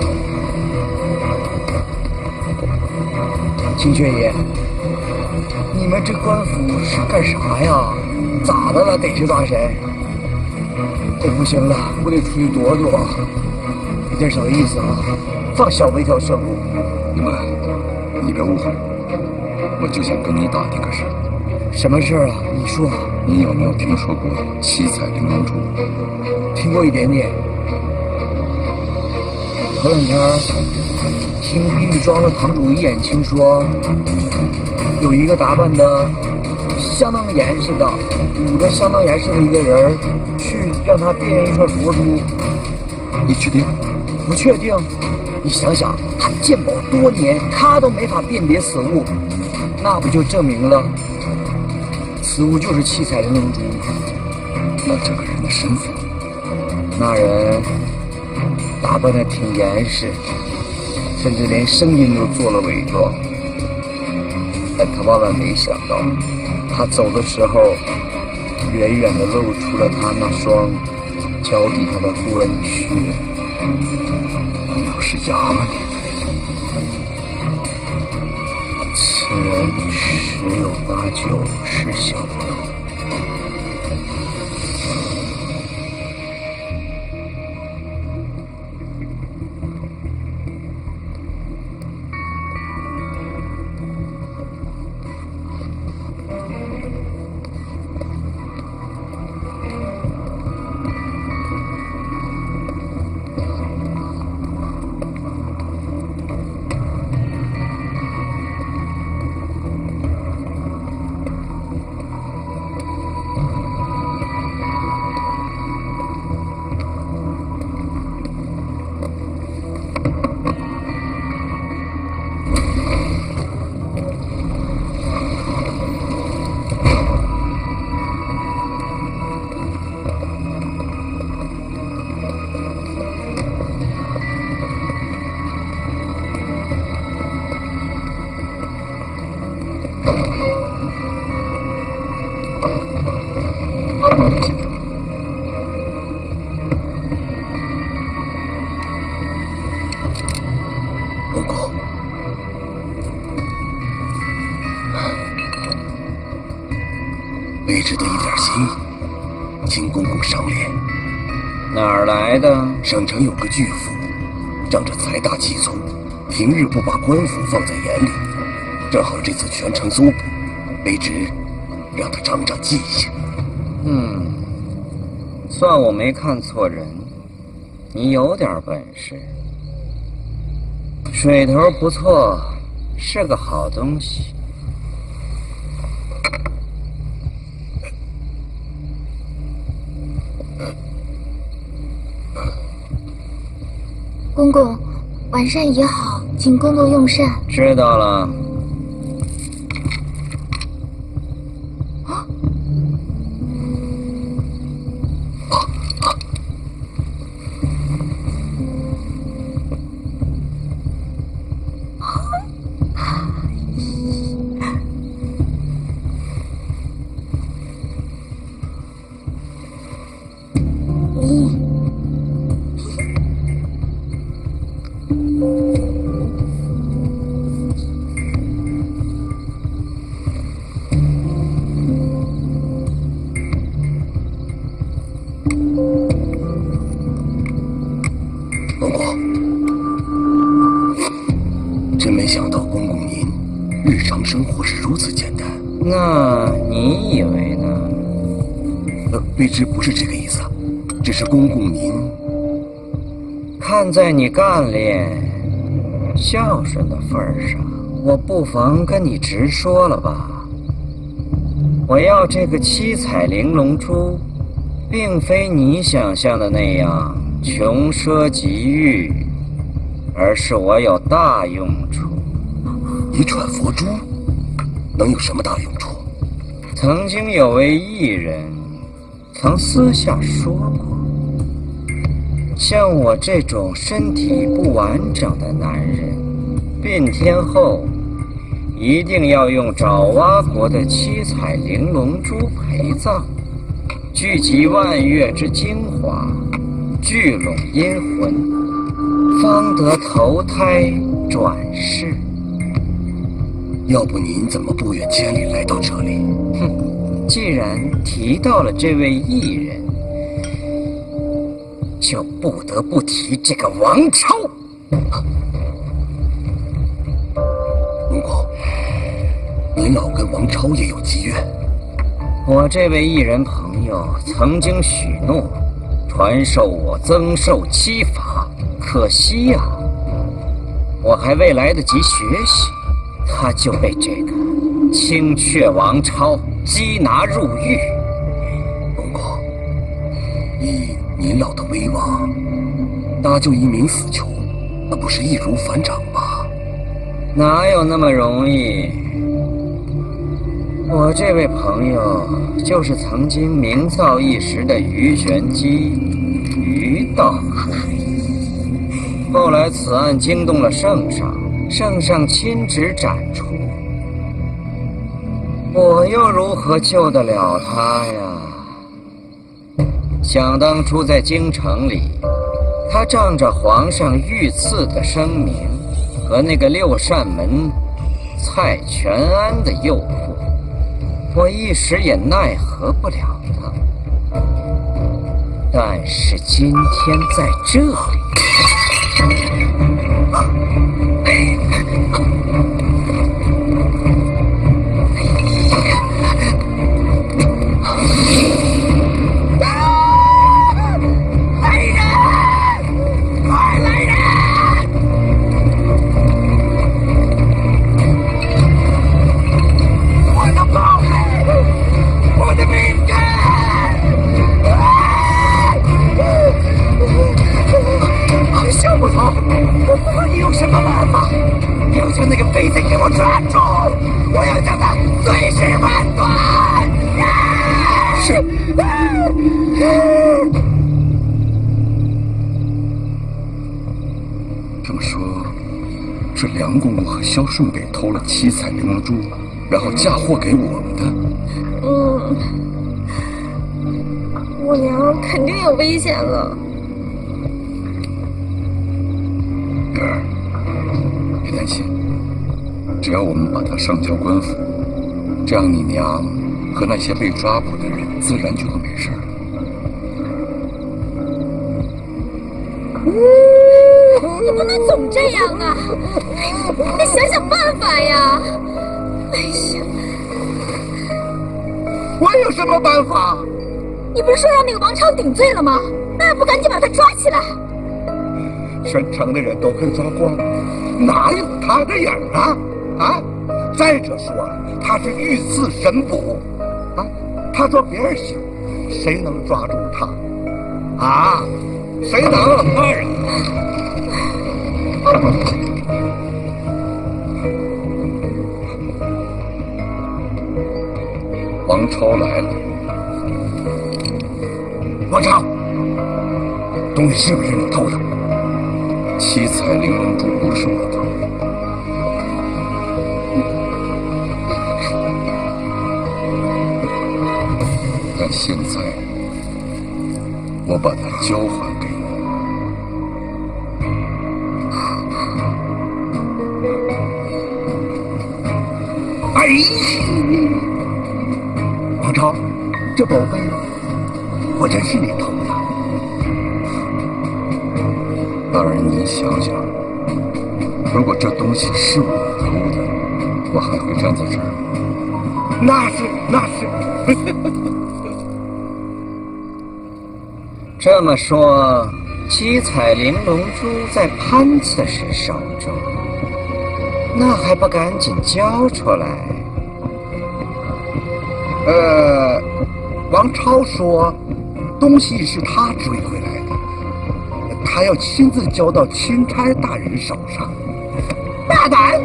金雀爷，你们这官府是干啥呀？咋的了？逮谁抓谁？这不行了，我得出去躲躲。有点小意思啊，放小我一条生路。 李满，你别误会，我就想跟你打听个事。 什么事啊？你说。 你有没有听说过七彩玲珑珠？ 听过一点点。头两天听玉庄的堂主一眼青说，有一个打扮的相当严实的，舞得相当严实的一个人去让他辨一串佛珠。 你确定？ 不确定。你想想，他鉴宝多年，他都没法辨别此物，那不就证明了此物就是七彩玲珑珠？ 那这个人的身份？ 那人打扮得挺严实，甚至连声音都做了伪装。但他万万没想到，他走的时候，远远地露出了他那双脚底下的关靴。 要是衙门里此人十有八九是小偷。 公公，卑职的一点心意，请公公赏脸。 哪儿来的？ 省城有个巨富，仗着财大气粗，平日不把官府放在眼里，正好这次全城搜捕，卑职让他长长记性。 算我没看错人，你有点本事。水头不错，是个好东西。 公公，晚膳已好，请公公用膳。 知道了。 王国，真没想到公公您日常生活是如此简单。 那你以为呢？ 卑职不是这个意思，只是公公您看在你干练、孝顺的份上，我不妨跟你直说了吧。我要这个七彩玲珑珠，并非你想象的那样穷奢极欲，而是我有大用处。 遗传佛珠能有什么大用处？ 曾经有位艺人曾私下说过，像我这种身体不完整的男人，病天后一定要用爪哇国的七彩玲珑珠陪葬，聚集万月之精华，聚拢阴魂，方得投胎转世。 要不您怎么不远千里来到这里？ 哼，既然提到了这位艺人，就不得不提这个王超。 公公，您老跟王超也有积怨。 我这位艺人朋友曾经许诺传授我增寿七法，可惜呀，我还未来得及学习，他就被这个青雀王超缉拿入狱。 公公，以您老的威望，搭救一名死囚，那不是易如反掌吗？ 哪有那么容易？我这位朋友就是曾经名噪一时的鱼玄机于道哥。后来此案惊动了圣上，圣上亲旨斩除，我又如何救得了他呀？想当初在京城里，他仗着皇上御赐的声名和那个六扇门蔡全安的诱惑，我一时也奈何不了他。但是今天在这里， 我不管你用什么办法，你要将那个飞贼给我抓住！我要将他碎尸万段！是。 这么说，是梁公公和萧顺北偷了七彩玲珑珠，然后嫁祸给我们的？ 我娘肯定有危险了。 月儿，别担心，只要我们把他上交官府，这样你娘和那些被抓捕的人自然就会没事了。 你不能总这样啊！得想想办法呀！哎呀， 我有什么办法？ 你不是说让那个王超顶罪了吗？那还不赶紧把他抓起来？ 全城的人都被抓光了，哪有他的影啊？啊！再者说了，他是御赐神捕啊，他说别人行，谁能抓住他？啊？谁能？ 王超来了。 王超，东西是不是你偷的？ 七彩玲珑珠不是我偷的，但现在我把它交还给你。 哎呀！王超，这宝贝果真是你偷的？ 大人，您想想，如果这东西是我偷的，我还会站在这儿？ 那是。 这么说，七彩玲珑珠在潘刺史手中，那还不赶紧交出来？ 王超说，东西是他追回来的，他要亲自交到钦差大人手上。 大胆！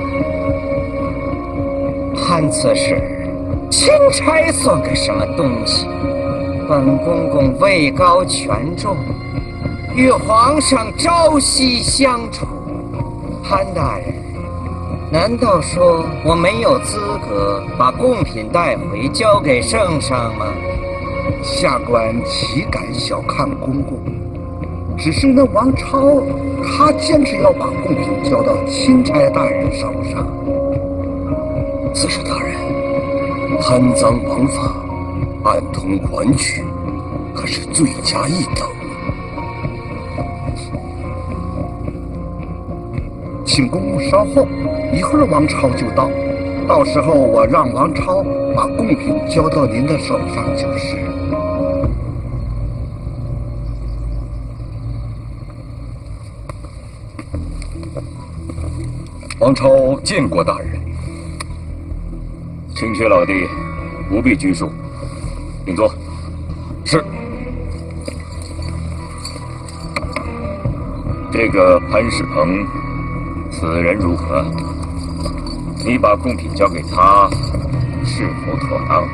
潘刺史，钦差算个什么东西？本公公位高权重，与皇上朝夕相处。潘大人，难道说我没有资格把贡品带回交给圣上吗？ 下官岂敢小看公公？只是那王超，他坚持要把贡品交到钦差大人手上。 刺史大人，贪赃枉法，暗通款曲，可是罪加一等。 请公公稍后，一会儿王超就到，到时候我让王超把贡品交到您的手上就是。 王超见过大人。 清薛老弟，不必拘束，请坐。 是。 这个潘世鹏，此人如何？你把贡品交给他，是否妥当？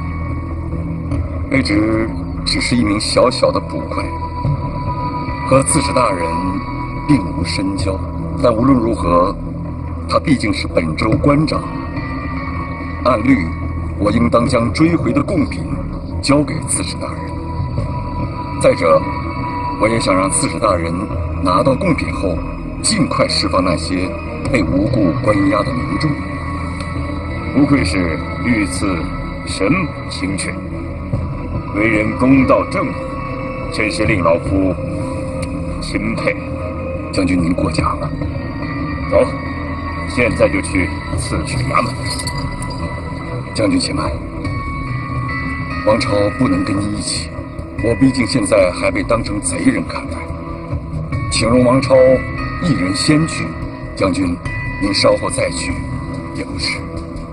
那只是一名小小的捕快，和刺史大人并无深交。但无论如何，他毕竟是本州官长，按律，我应当将追回的贡品交给刺史大人。再者，我也想让刺史大人拿到贡品后，尽快释放那些被无故关押的民众。 不愧是御赐神母亲眷，为人公道正义，真是令老夫钦佩。 将军您过奖了。 走，现在就去刺史衙门。 将军且慢，王超不能跟你一起，我毕竟现在还被当成贼人看待，请容王超一人先去。将军，您稍后再去也不迟。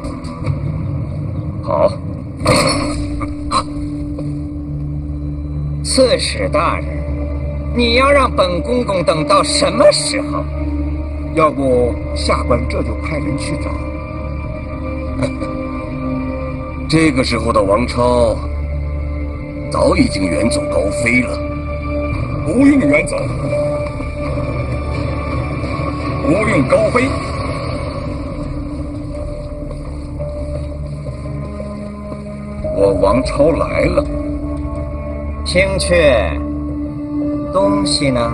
好。 刺史大人，你要让本公公等到什么时候？ 要不下官这就派人去找。 这个时候的王超早已经远走高飞了。 不用远走，不用高飞。我王超来了。 青雀，东西呢？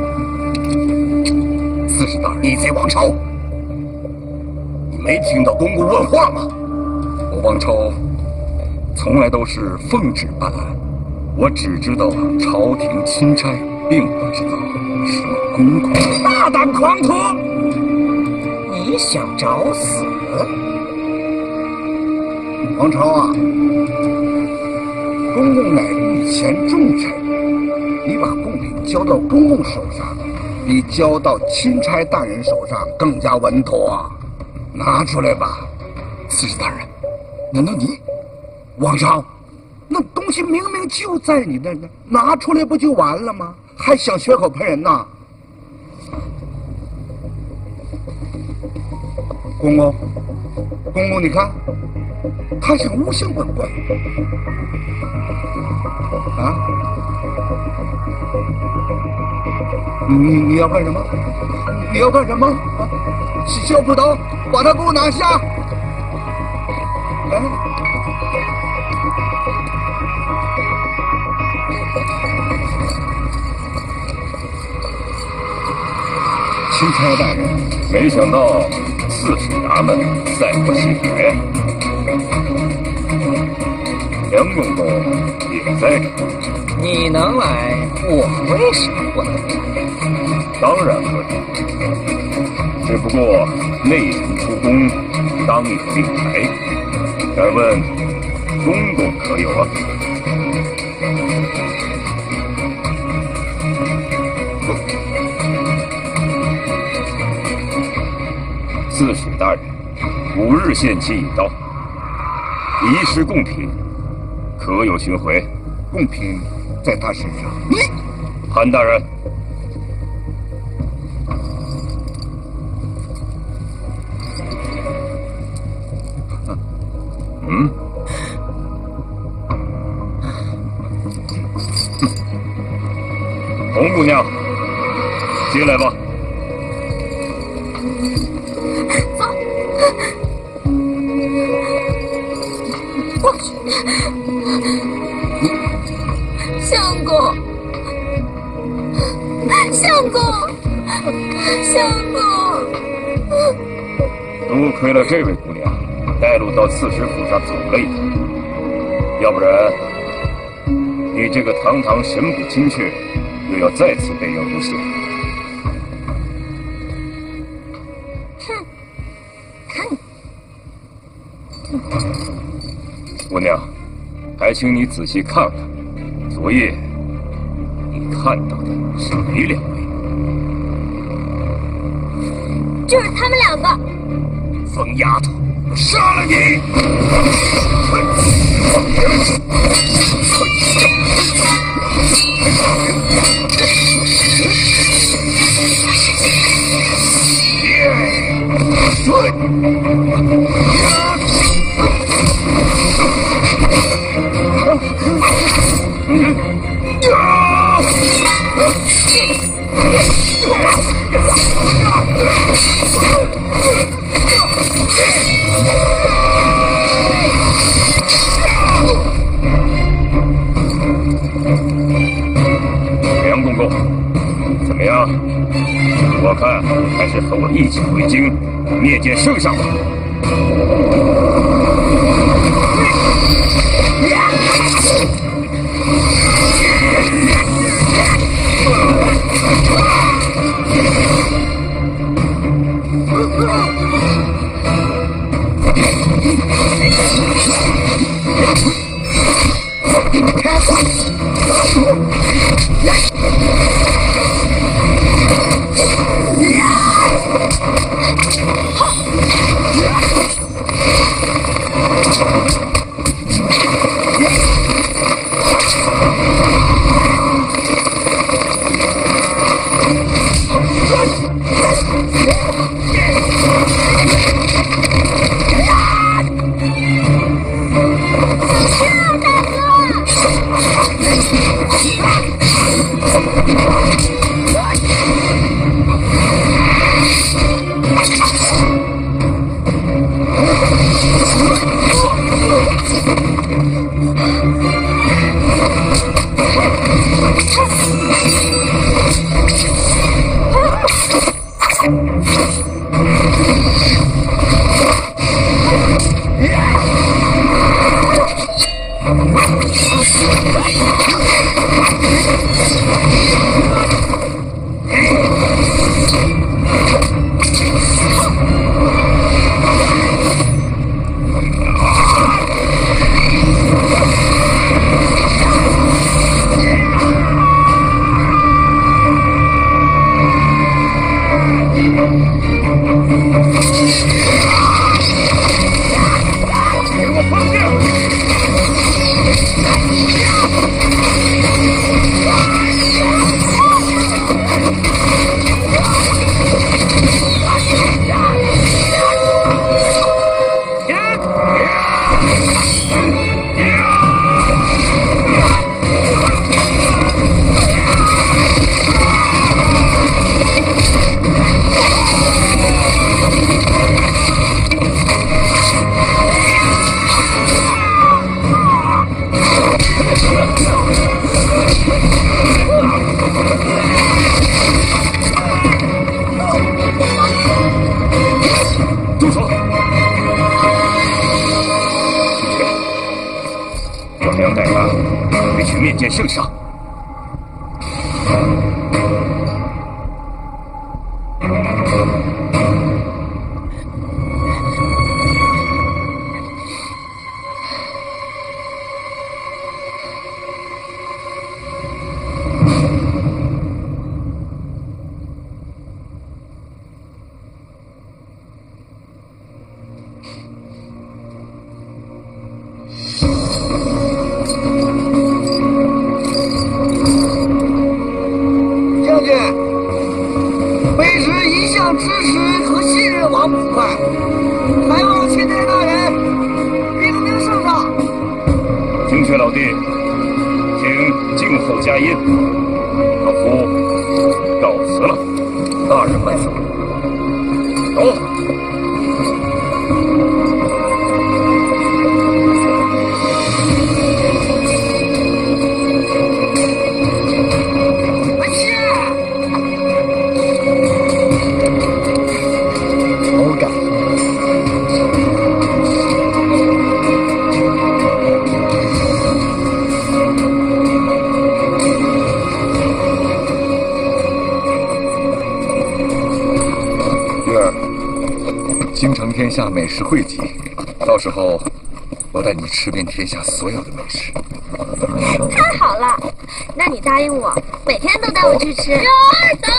刺史大人， 逆贼王超，你没听到公公问话吗？ 我王超从来都是奉旨办案，我只知道朝廷钦差，并不知道什么公公。 大胆狂徒！ 你想找死？ 王超啊，公公乃御前重臣，你把贡品交到公公手上，比交到钦差大人手上更加稳妥啊！拿出来吧。 刺史大人，难道你？ 王超，那东西明明就在你那呢，拿出来不就完了吗？还想血口喷人呐？公公，公公，你看，他想诬陷本官啊！你要干什么？你要干什么？啊！小捕头，把他给我拿下！哎。 钦差大人， 没想到刺史衙门再不是来，杨公公也在这。 你能来，我为什么不能来？ 当然可以，只不过内人出宫，当有令牌。敢问公公可有啊？刺史大人，5日限期已到，遗失贡品，可有寻回？ 贡品在他身上。 韩大人。红姑娘，进来吧。 走。我去，相公，相公，相公。 多亏了这位姑娘带路到刺史府上走了一趟，要不然你这个堂堂神捕金雀又要再次被人诬陷。 哼，看你。 姑娘，还请你仔细看看，昨夜你看到的是哪2位？ 就是他们2个。 疯丫头，我杀了你！梁公公，怎么样？我看还是和我一起回京，灭见圣上吧。 要支持和信任王捕快，还望钦差大人领兵圣上。 精确老弟，请静候佳音。老夫告辞了。 大人慢走。 走。 好感。 京城天下美食汇集，到时候我带你吃遍天下所有的美食。 太好了，那你答应我，每天都带我去吃。 儿，等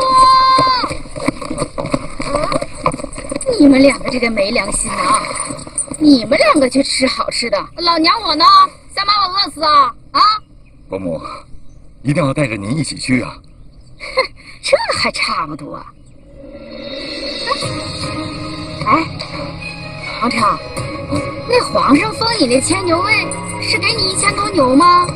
等我！你们两个这个没良心的啊！你们两个去吃好吃的，老娘我呢？想把我饿死啊？啊！ 伯母，一定要带着您一起去啊！ 哼，这还差不多。哎，王超，那皇上封你那千牛位是给你1000头牛吗？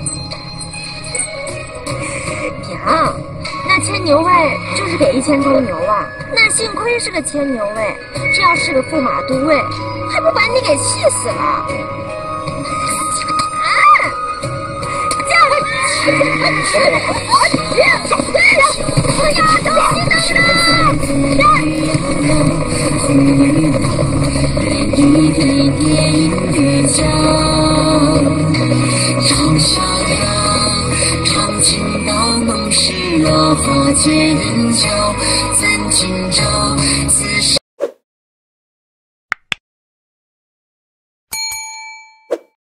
娘，那千牛位就是给1000头牛啊！那幸亏是个千牛位，这要是个驸马都尉，还不把你给气死了！啊！ 一滴叠音律江，唱沙哑，唱尽到梦时落花皆饮酒，怎今朝此时